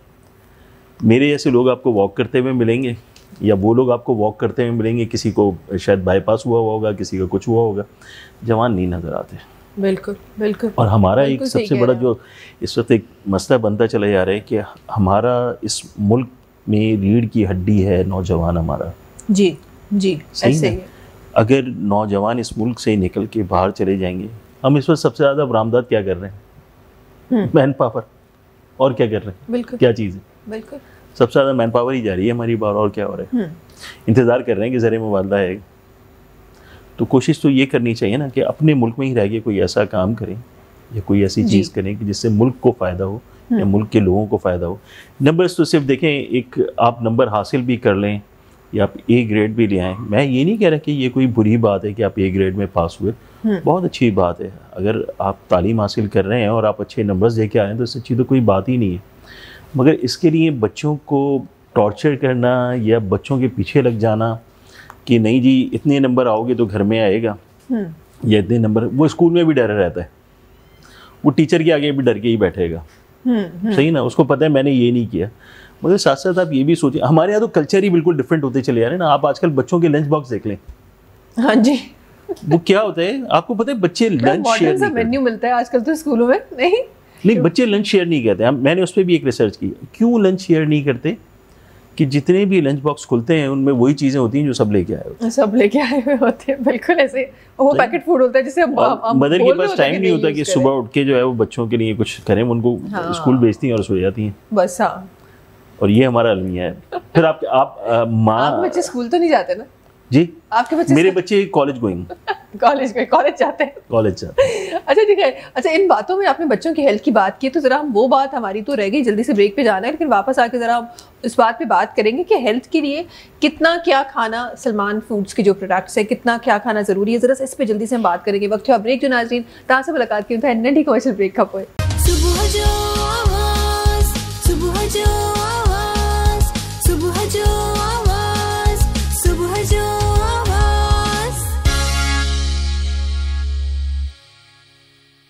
मेरे जैसे लोग आपको वॉक करते हुए मिलेंगे, या वो लोग आपको वॉक करते हुए मिलेंगे, किसी को शायद बाईपास हुआ हुआ होगा, किसी का कुछ हुआ होगा, जवान नहीं नज़र आते। बिल्कुल बिल्कुल। और हमारा एक सबसे बड़ा जो इस वक्त एक मसला बनता चला जा रहा है कि हमारा इस मुल्क में रीढ़ की हड्डी है नौजवान हमारा। जी जी, ऐसे ही है। अगर नौजवान इस मुल्क से निकल के बाहर चले जाएंगे, हम इस वक्त सबसे ज़्यादा बरामदात क्या कर रहे हैं? Man power. और क्या कर रहे हैं? बिल्कुल। क्या चीज़ है? बिल्कुल। सबसे ज़्यादा मैन पावर ही जा रही है हमारी बाहर, और क्या हो रहा है? इंतज़ार कर रहे हैं कि ज़रे मुबादला है। तो कोशिश तो ये करनी चाहिए ना कि अपने मुल्क में ही रह के कोई ऐसा काम करें या कोई ऐसी चीज़ करें कि जिससे मुल्क को फ़ायदा हो या मुल्क के लोगों को फ़ायदा हो। नंबर्स तो सिर्फ देखें, एक आप नंबर हासिल भी कर लें या आप ए ग्रेड भी ले आएँ, मैं ये नहीं कह रहा कि ये कोई बुरी बात है कि आप ए ग्रेड में पास हुए, बहुत अच्छी बात है। अगर आप तालीम हासिल कर रहे हैं और आप अच्छे नंबर्स दे के आए हैं तो इससे अच्छी तो कोई बात ही नहीं है। मगर इसके लिए बच्चों को टॉर्चर करना या बच्चों के पीछे लग जाना कि नहीं जी इतने नंबर आओगे तो घर में आएगा, या इतने नंबर, वो स्कूल में भी डर रहता है, वो टीचर के आगे भी डर के ही बैठेगा। सही ना, उसको पता है मैंने ये नहीं किया। मगर साथ साथ आप ये भी सोचिए, हमारे यहाँ तो कल्चर ही बिल्कुल डिफरेंट होते चले जा रहे हैं ना। आप आजकल बच्चों के लंच बॉक्स देख लें। हाँ जी। वो क्या होता है आपको पता है? बच्चे लंच शेयर नहीं करते। मेन्यू मिलता है आजकल तो स्कूलों में। नहीं नहीं, बच्चे लंच शेयर नहीं करते। मैंने उस पर भी एक रिसर्च की, क्यों लंच शेयर नहीं करते? कि जितने भी लंच बॉक्स खुलते हैं उनमें वही चीज़ें होती हैं जो सब लेके आए होते हैं। सब लेके आए हुए होते हैं, बिल्कुल ऐसे। वो पैकेट फूड होता है जिसे मदर के पास टाइम नहीं होता कि सुबह उठ के जो है वो बच्चों के लिए कुछ करें, उनको स्कूल भेजती हैं और सो जाती हैं बस। हाँ, और ये हमारा अलमिया है। फिर आप आप माँ, बच्चे स्कूल तो नहीं जाते ना जी? आपके बच्चे? मेरे बच्चे कॉलेज गोइंग। कॉलेज गए, कॉलेज जाते हैं। कॉलेज जाते हैं। अच्छा ठीक है। अच्छा, इन बातों में आपने बच्चों की हेल्थ की बात की, तो जरा हम वो बात हमारी तो रह गई, जल्दी से ब्रेक पे जाना है, लेकिन वापस आके जरा हम इस बात पे बात करेंगे कि हेल्थ के लिए कितना क्या खाना, सलमान फूड्स के जो प्रोडक्ट्स है, कितना क्या खाना जरूरी है, जरा इस पे जल्दी से हम बात करेंगे। वक्त है ब्रेक जो नाज़रीन, तहां से मुलाकात की था नंढी कमर्शियल ब्रेक का पोए। सुबह जो आवाज, सुबह जो आवाज, सुबह जो आवाज, सुबह जो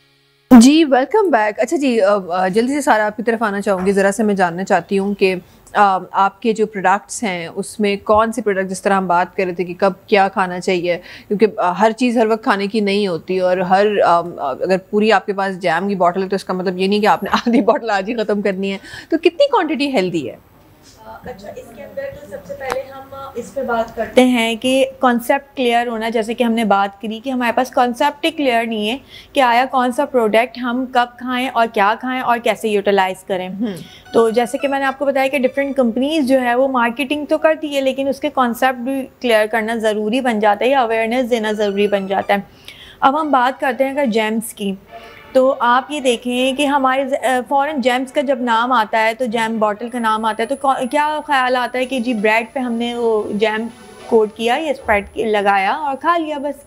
जी, वेलकम बैक। अच्छा जी, जल्दी से सारा आपकी तरफ आना चाहूँगी। ज़रा से मैं जानना चाहती हूँ कि आपके जो प्रोडक्ट्स हैं उसमें कौन से प्रोडक्ट, जिस तरह हम बात कर रहे थे कि कब क्या खाना चाहिए, क्योंकि हर चीज़ हर वक्त खाने की नहीं होती, और हर अगर पूरी आपके पास जैम की बॉटल है तो इसका मतलब ये नहीं कि आपने आधी बॉटल आज ही ख़त्म करनी है, तो कितनी क्वांटिटी हेल्दी है? अच्छा, इसके अंदर तो सबसे पहले हम इस पे बात करते हैं कि कॉन्सेप्ट क्लियर होना। जैसे कि हमने बात करी कि हमारे पास कॉन्सेप्ट ही क्लियर नहीं है कि आया कौन सा प्रोडक्ट हम कब खाएं और क्या खाएं और कैसे यूटिलाइज़ करें। तो जैसे कि मैंने आपको बताया कि डिफरेंट कंपनीज जो है वो मार्केटिंग तो करती है, लेकिन उसके कॉन्सेप्ट भी क्लियर करना ज़रूरी बन जाता है, या अवेयरनेस देना ज़रूरी बन जाता है। अब हम बात करते हैं अगर जेम्स की, तो आप ये देखें कि हमारे फ़ौरन जेम्स का जब नाम आता है, तो जैम बॉटल का नाम आता है, तो क्या ख्याल आता है कि जी ब्रेड पे हमने वो जैम कोट किया या स्प्रेड लगाया और खा लिया बस।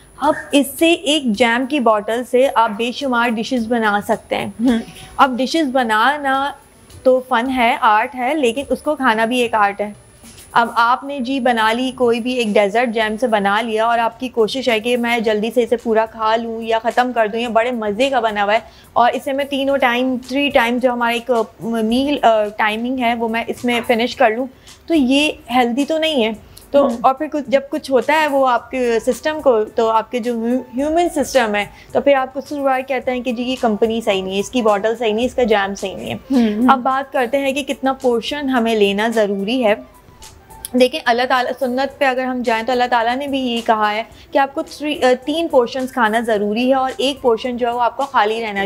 अब इससे एक जैम की बॉटल से आप बेशुमार डिशेस बना सकते हैं। अब डिशेस बनाना तो फ़न है, आर्ट है, लेकिन उसको खाना भी एक आर्ट है। अब आपने जी बना ली कोई भी एक डेज़र्ट जैम से बना लिया, और आपकी कोशिश है कि मैं जल्दी से इसे पूरा खा लूँ या ख़त्म कर दूँ, या बड़े मज़े का बना हुआ है और इसे मैं तीनों टाइम थ्री टाइम जो हमारा एक मील टाइमिंग है वो मैं इसमें फ़िनिश कर लूँ, तो ये हेल्दी तो नहीं है। तो और फिर कुछ जब कुछ होता है वो आपके सिस्टम को, तो आपके जो ह्यूमन सिस्टम है, तो फिर आपको शुरुआत कहते हैं कि जी ये कंपनी सही नहीं है, इसकी बॉटल सही नहीं है, इसका जैम सही नहीं है। अब बात करते हैं कि कितना पोर्शन हमें लेना ज़रूरी है। देखिए अल्लाह ताला सुन्नत पे अगर हम जाएं तो अल्लाह ताला ने भी यही कहा है कि आपको थ्री तीन पोर्शंस खाना ज़रूरी है, और एक पोर्शन जो है वो आपको खाली रहना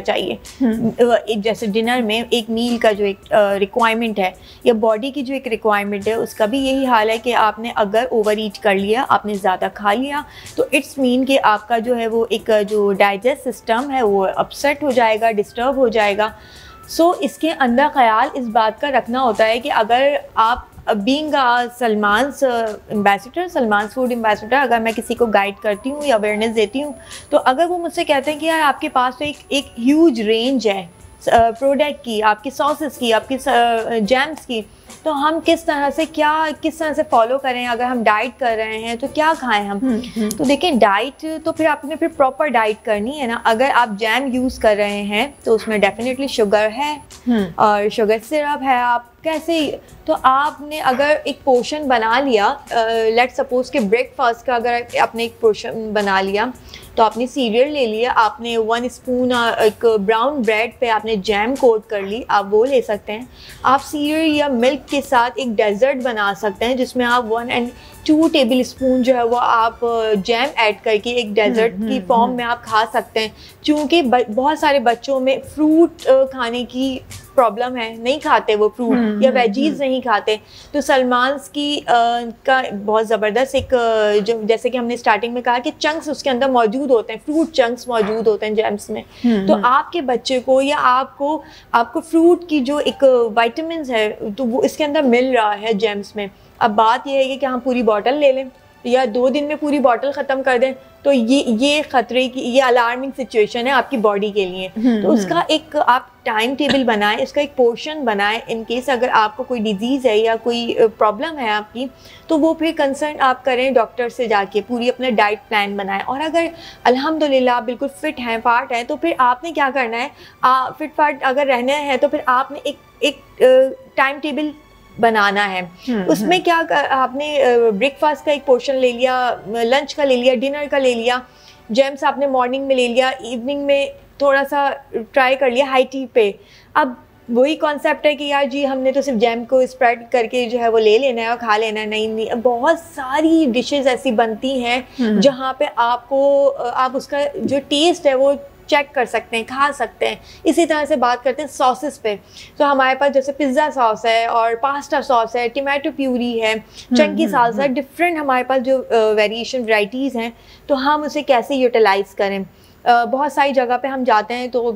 चाहिए। जैसे डिनर में एक मील का जो एक रिक्वायरमेंट है, या बॉडी की जो एक रिक्वायरमेंट है, उसका भी यही हाल है कि आपने अगर ओवर ईट कर लिया, आपने ज़्यादा खा लिया, तो इट्स मीन कि आपका जो है वो एक जो डाइजेस्ट सिस्टम है वो अपसेट हो जाएगा, डिस्टर्ब हो जाएगा। सो so, इसके अंदर ख्याल इस बात का रखना होता है कि अगर आप being Salman's ambassador, Salman food ambassador, अगर मैं किसी को गाइड करती हूँ या अवेयरनेस देती हूँ, तो अगर वो मुझसे कहते हैं कि यार आपके पास तो एक एक ह्यूज रेंज है प्रोडक्ट की, आपकी सॉसेस की, आपकी जैम्स की, तो हम किस तरह से क्या किस तरह से फॉलो करें, अगर हम डाइट कर रहे हैं तो क्या खाएं हम। तो देखिए डाइट तो फिर आपने फिर प्रॉपर डाइट करनी है ना। अगर आप जैम यूज़ कर रहे हैं तो उसमें डेफिनेटली शुगर है और शुगर सिरप है, आप कैसे, तो आपने अगर एक पोर्शन बना लिया, लेट्स सपोज के ब्रेकफास्ट का अगर आपने एक पोर्शन बना लिया, तो आपने सीरियल ले लिया, आपने वन स्पून एक ब्राउन ब्रेड पे आपने जैम कोट कर ली, आप वो ले सकते हैं। आप सीरियल या मिल्क के साथ एक डेजर्ट बना सकते हैं जिसमें आप one and two tablespoon जो है वो आप जैम ऐड करके एक डेजर्ट की फॉर्म में आप खा सकते हैं। क्योंकि बहुत सारे बच्चों में फ्रूट खाने की प्रॉब्लम है, नहीं खाते वो फ्रूट या वेजीज नहीं खाते, तो सलमान्स की आ, का बहुत ज़बरदस्त एक जो जैसे कि हमने स्टार्टिंग में कहा कि चंक्स उसके अंदर मौजूद होते हैं, फ्रूट चंक्स मौजूद होते हैं जैम्स में। तो आपके बच्चे को या आपको आपको फ्रूट की जो एक विटामिन्स है तो वो इसके अंदर मिल रहा है जैम्स में। अब बात यह है कि हम पूरी बॉटल ले लें या दो दिन में पूरी बॉटल ख़त्म कर दें, तो ये ये ख़तरे की, ये अलार्मिंग सिचुएशन है आपकी बॉडी के लिए। तो उसका एक आप टाइम टेबल बनाएं, इसका एक पोर्शन बनाएं, इन केस अगर आपको कोई डिजीज़ है या कोई प्रॉब्लम है आपकी, तो वो फिर कंसर्न आप करें डॉक्टर से जाके, पूरी अपना डाइट प्लान बनाएं। और अगर अल्हम्दुलिल्लाह आप बिल्कुल फिट हैं, फाट हैं, तो फिर आपने क्या करना है, आ, फिट फाट अगर रहना है तो फिर आपने एक एक टाइम टेबल बनाना है। उसमें क्या आपने ब्रेकफास्ट का एक पोर्शन ले लिया, लंच का ले लिया, डिनर का ले लिया, जैम्स आपने मॉर्निंग में ले लिया, इवनिंग में थोड़ा सा ट्राई कर लिया हाई टी पे। अब वही कॉन्सेप्ट है कि यार जी हमने तो सिर्फ जैम को स्प्रेड करके जो है वो ले लेना है और खा लेना है, नहीं नहीं, बहुत सारी डिशेस ऐसी बनती हैं जहाँ पे आपको आप उसका जो टेस्ट है वो चेक कर सकते हैं, खा सकते हैं। इसी तरह से बात करते हैं सॉसेस पे, तो हमारे पास जैसे पिज़्ज़ा सॉस है और पास्ता सॉस है, टमाटो प्यूरी है, चंकी सॉस है, डिफरेंट हमारे पास जो वेरिएशन वैराइटीज़ हैं, तो हम उसे कैसे यूटिलाइज़ करें। uh, बहुत सारी जगह पे हम जाते हैं, तो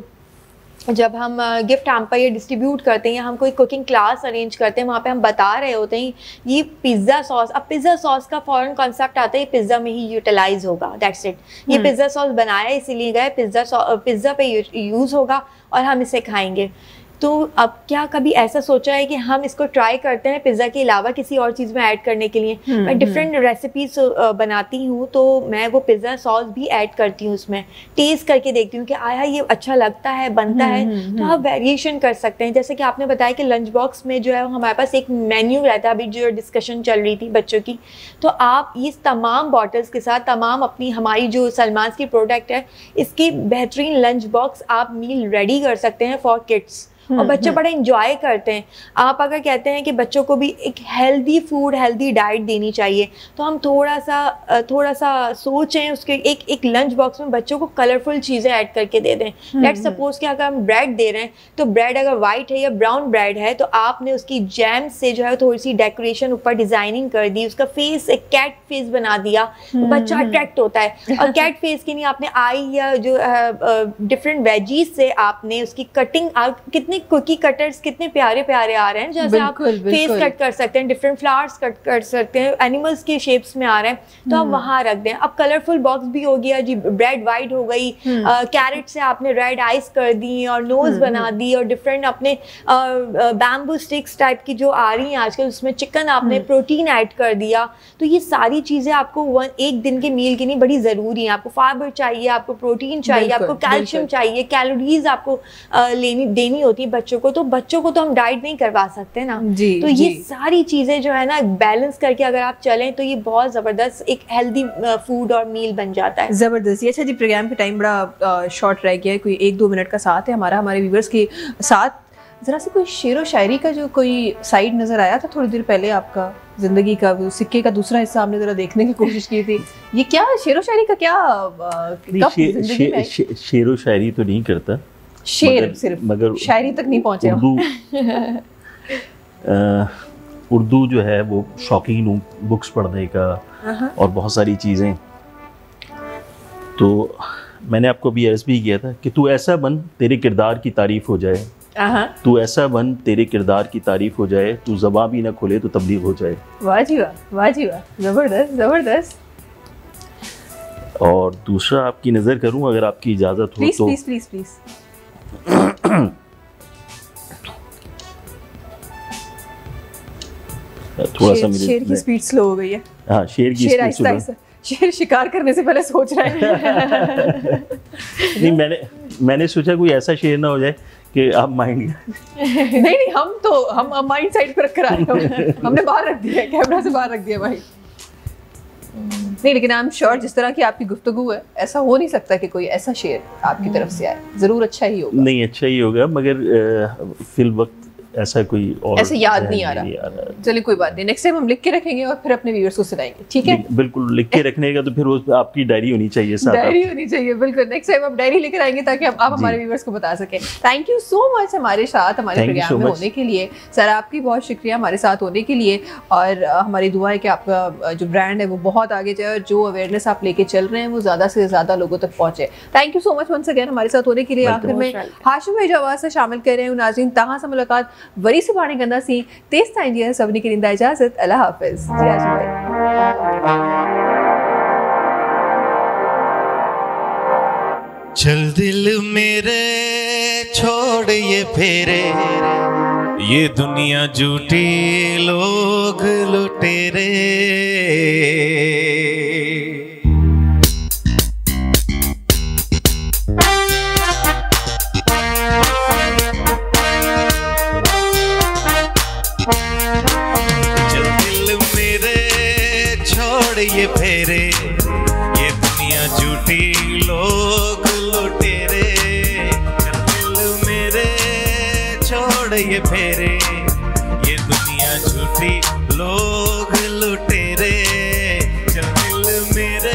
जब हम गिफ्ट हैम्पर या डिस्ट्रीब्यूट करते हैं या हम कोई कुकिंग क्लास अरेंज करते हैं, वहाँ पे हम बता रहे होते हैं ये पिज़्ज़ा सॉस, अब पिज़्ज़ा सॉस का फ़ौरन कॉन्सेप्ट आता है ये पिज़्ज़ा में ही यूटिलाइज होगा, दैट्स इट। ये पिज़्ज़ा सॉस बनाया इसीलिए गया, पिज़्ज़ा पिज़्ज़ा पे यूज़ होगा और हम इसे खाएंगे। तो अब क्या कभी ऐसा सोचा है कि हम इसको ट्राई करते हैं पिज़्ज़ा के अलावा किसी और चीज़ में ऐड करने के लिए? मैं डिफरेंट रेसिपीज बनाती हूँ, तो मैं वो पिज़्ज़ा सॉस भी ऐड करती हूँ उसमें, टेस्ट करके देखती हूँ कि आया ये अच्छा लगता है, बनता है, तो आप वेरिएशन कर सकते हैं। जैसे कि आपने बताया कि लंच बॉक्स में जो है हमारे पास एक मेन्यू रहता है, अभी जो डिस्कशन चल रही थी बच्चों की, तो आप इस तमाम बॉटल्स के साथ तमाम अपनी हमारी जो सलमान की प्रोडक्ट है इसकी बेहतरीन लंच बॉक्स आप मील रेडी कर सकते हैं फॉर किड्स, और बच्चे बड़ा इंजॉय करते हैं। आप अगर कहते हैं कि बच्चों को भी एक हेल्दी फूड, हेल्दी डाइट देनी चाहिए, तो हम थोड़ा सा थोड़ा सा सोचें उसके, एक एक लंच बॉक्स में बच्चों को कलरफुल चीज़ें ऐड करके दे दें। लेट्स सपोज कि अगर हम ब्रेड दे रहे हैं, तो ब्रेड अगर वाइट है या ब्राउन ब्रेड है, तो आपने उसकी जैम से जो है थोड़ी सी डेकोरेशन ऊपर डिजाइनिंग कर दी, उसका फेस एक कैट फेस बना दिया, तो बच्चा अट्रैक्ट होता है। और कैट फेस के लिए आपने आई या जो डिफरेंट वेजीज से आपने उसकी कटिंग, कितने कुकी कटर्स कितने प्यारे प्यारे आ रहे हैं, जैसे आप फेस कट कर सकते हैं, डिफरेंट फ्लावर्स कट कर सकते हैं, एनिमल्स के शेप्स में आ रहे हैं, तो आप वहां रख दें। अब कलरफुल बॉक्स भी हो गया जी, ब्रेड वाइट हो गई, कैरेट से आपने रेड आइस कर दी और नोज बना दी, और डिफरेंट अपने बैम्बू स्टिक्स टाइप की जो आ रही हैं आजकल, उसमें चिकन आपने प्रोटीन ऐड कर दिया। तो ये सारी चीजें आपको वन एक दिन के मील के लिए बड़ी जरूरी है। आपको फाइबर चाहिए, आपको प्रोटीन चाहिए, आपको कैल्शियम चाहिए, कैलोरीज आपको लेनी देनी होती है बच्चों को, तो बच्चों को तो हम डाइट नहीं करवा सकते ना जी, तो ये जी. सारी चीजें जो है ना बैलेंस करके अगर आप चलें तो ये बहुत जबरदस्त एक हेल्दी फूड और मील बन जाता है। जबरदस्त। अच्छा जी, प्रोग्राम का टाइम बड़ा शॉर्ट रह गया है, कोई एक दो मिनट का साथ है हमारा हमारे व्यूअर्स के साथ। जरा सी कोई शेर व शायरी का जो कोई साइड नजर आया था थोड़ी देर पहले आपका, जिंदगी का सिक्के का दूसरा हिस्सा हमने जरा देखने की कोशिश की थी, ये क्या शेर व शायरी का क्या कब जिंदगी में? शेर व शायरी तो नहीं करता, शेर मगर, सिर्फ मगर शायरी तक नहीं पहुंचे। उर्दू उर्दू जो है वो शौकीन हूँ बुक्स पढ़ने का और बहुत सारी चीज़ें। तो मैंने आपको भी अर्ज़ भी किया था कि तू ऐसा बन तेरे किरदार की तारीफ़ हो जाए, तू ऐसा बन तेरे किरदार की तारीफ़ हो जाए, तू ज़बां भी ना खोले तो तबलीग हो जाए। वाह जी वाह, वाह जी वाह, ज़बरदस्त ज़बरदस्त। और दूसरा आपकी नज़र करूँ अगर आपकी इजाज़त हो प्लीज, तो प्लीज प्लीज प्लीज थोड़ा सा शेर, शेर की स्पीड स्लो हो गई है। हाँ, शेर की शेर आहिस्ता आहिस्ता, शेर शिकार करने से पहले सोच रहा है। नहीं, मैंने मैंने सोचा कोई ऐसा शेर ना हो जाए कि आप माइंड नहीं नहीं, हम तो हम माइंड साइड पर रख कर आए हैं, हमने बाहर रख दिया है, कैमरा से बाहर रख दिया भाई। नहीं, लेकिन आई एम श्योर जिस तरह की आपकी गुफ्तगू है, ऐसा हो नहीं सकता कि कोई ऐसा शेर आपकी तरफ से आए, जरूर अच्छा ही होगा। नहीं, अच्छा ही होगा, मगर फिल वक्त ऐसा कोई और ऐसे याद नहीं आ रहा। चलिए कोई बात नहीं, नेक्स्ट टाइम हम लिख के रखेंगे और फिर अपने व्यूअर्स को सुनाएंगे, ठीक है? बिल्कुल, लिख के रखने का तो फिर वो आपकी डायरी होनी चाहिए साथ। डायरी होनी चाहिए, बिल्कुल। नेक्स्ट टाइम हम डायरी लेकर आएंगे ताकि आप हमारे व्यूअर्स को बता सकें। थैंक यू सो मच हमारे साथ हमारे प्रोग्राम में होने के लिए। सर आपकी बहुत शुक्रिया हमारे साथ होने के लिए, और हमारी दुआ है कि आपका जो ब्रांड है वो बहुत आगे जाए और जो अवेयरनेस आप लेके चल रहे हैं वो ज़्यादा से ज़्यादा लोगों तक पहुँचे। Thank you so much once again हमारे साथ होने के लिए। आखिर में हाशिम भाई जो आवाज़ से शामिल कर रहे हैं नाज़रीन, तहाँ से मुलाकात वरी से बाणी गंदा सी तेज ताइंजिया सबने की रिंदा इजाजत। अल्लाह हाफिज जी। हाशिम भाई, चल दिल मेरे छोड़ ये फेरे, ये दुनिया झूठी लोग लुटेरे। ये फेरे, ये दुनिया झूठी लोग लुटेरे। दिल मेरे छोड़ ये फेरे, ये दुनिया झूठी लोग लुटेरे। चल दिल मेरे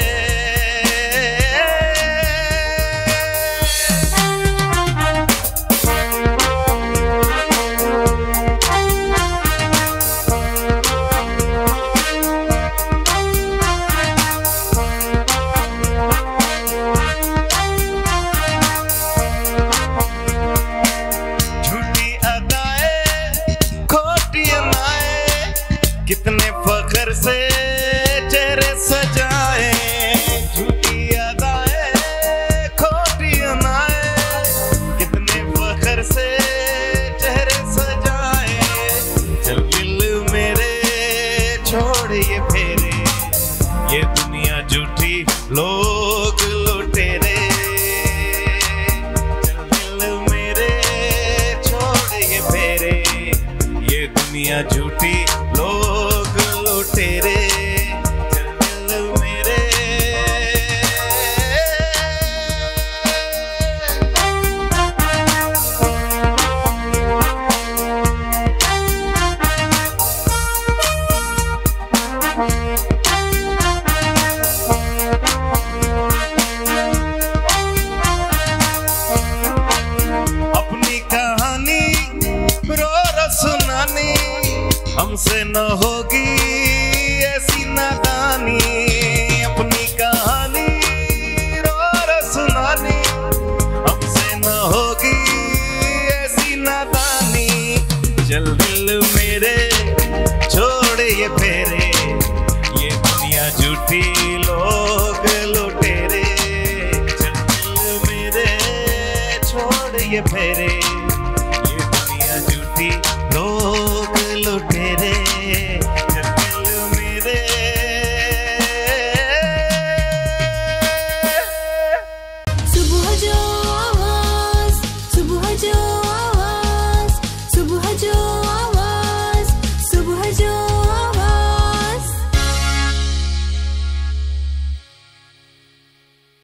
कितने फख्र से चेहरे सजाए, झूठी अदाएं खोटी अनाएं, कितने फख्र से झूठी लोग लुटेरे चल दिल मेरे। अपनी कहानी रो रो सुनानी हमसे न होगी ऐसी नादानी। अपनी कहानी रो रो सुनानी हमसे न होगी ऐसी नादानी। चल दिल मेरे छोड़ ये फेरे ये दुनिया झूठी लोग लुटेरे। चल दिल मेरे छोड़ ये फेरे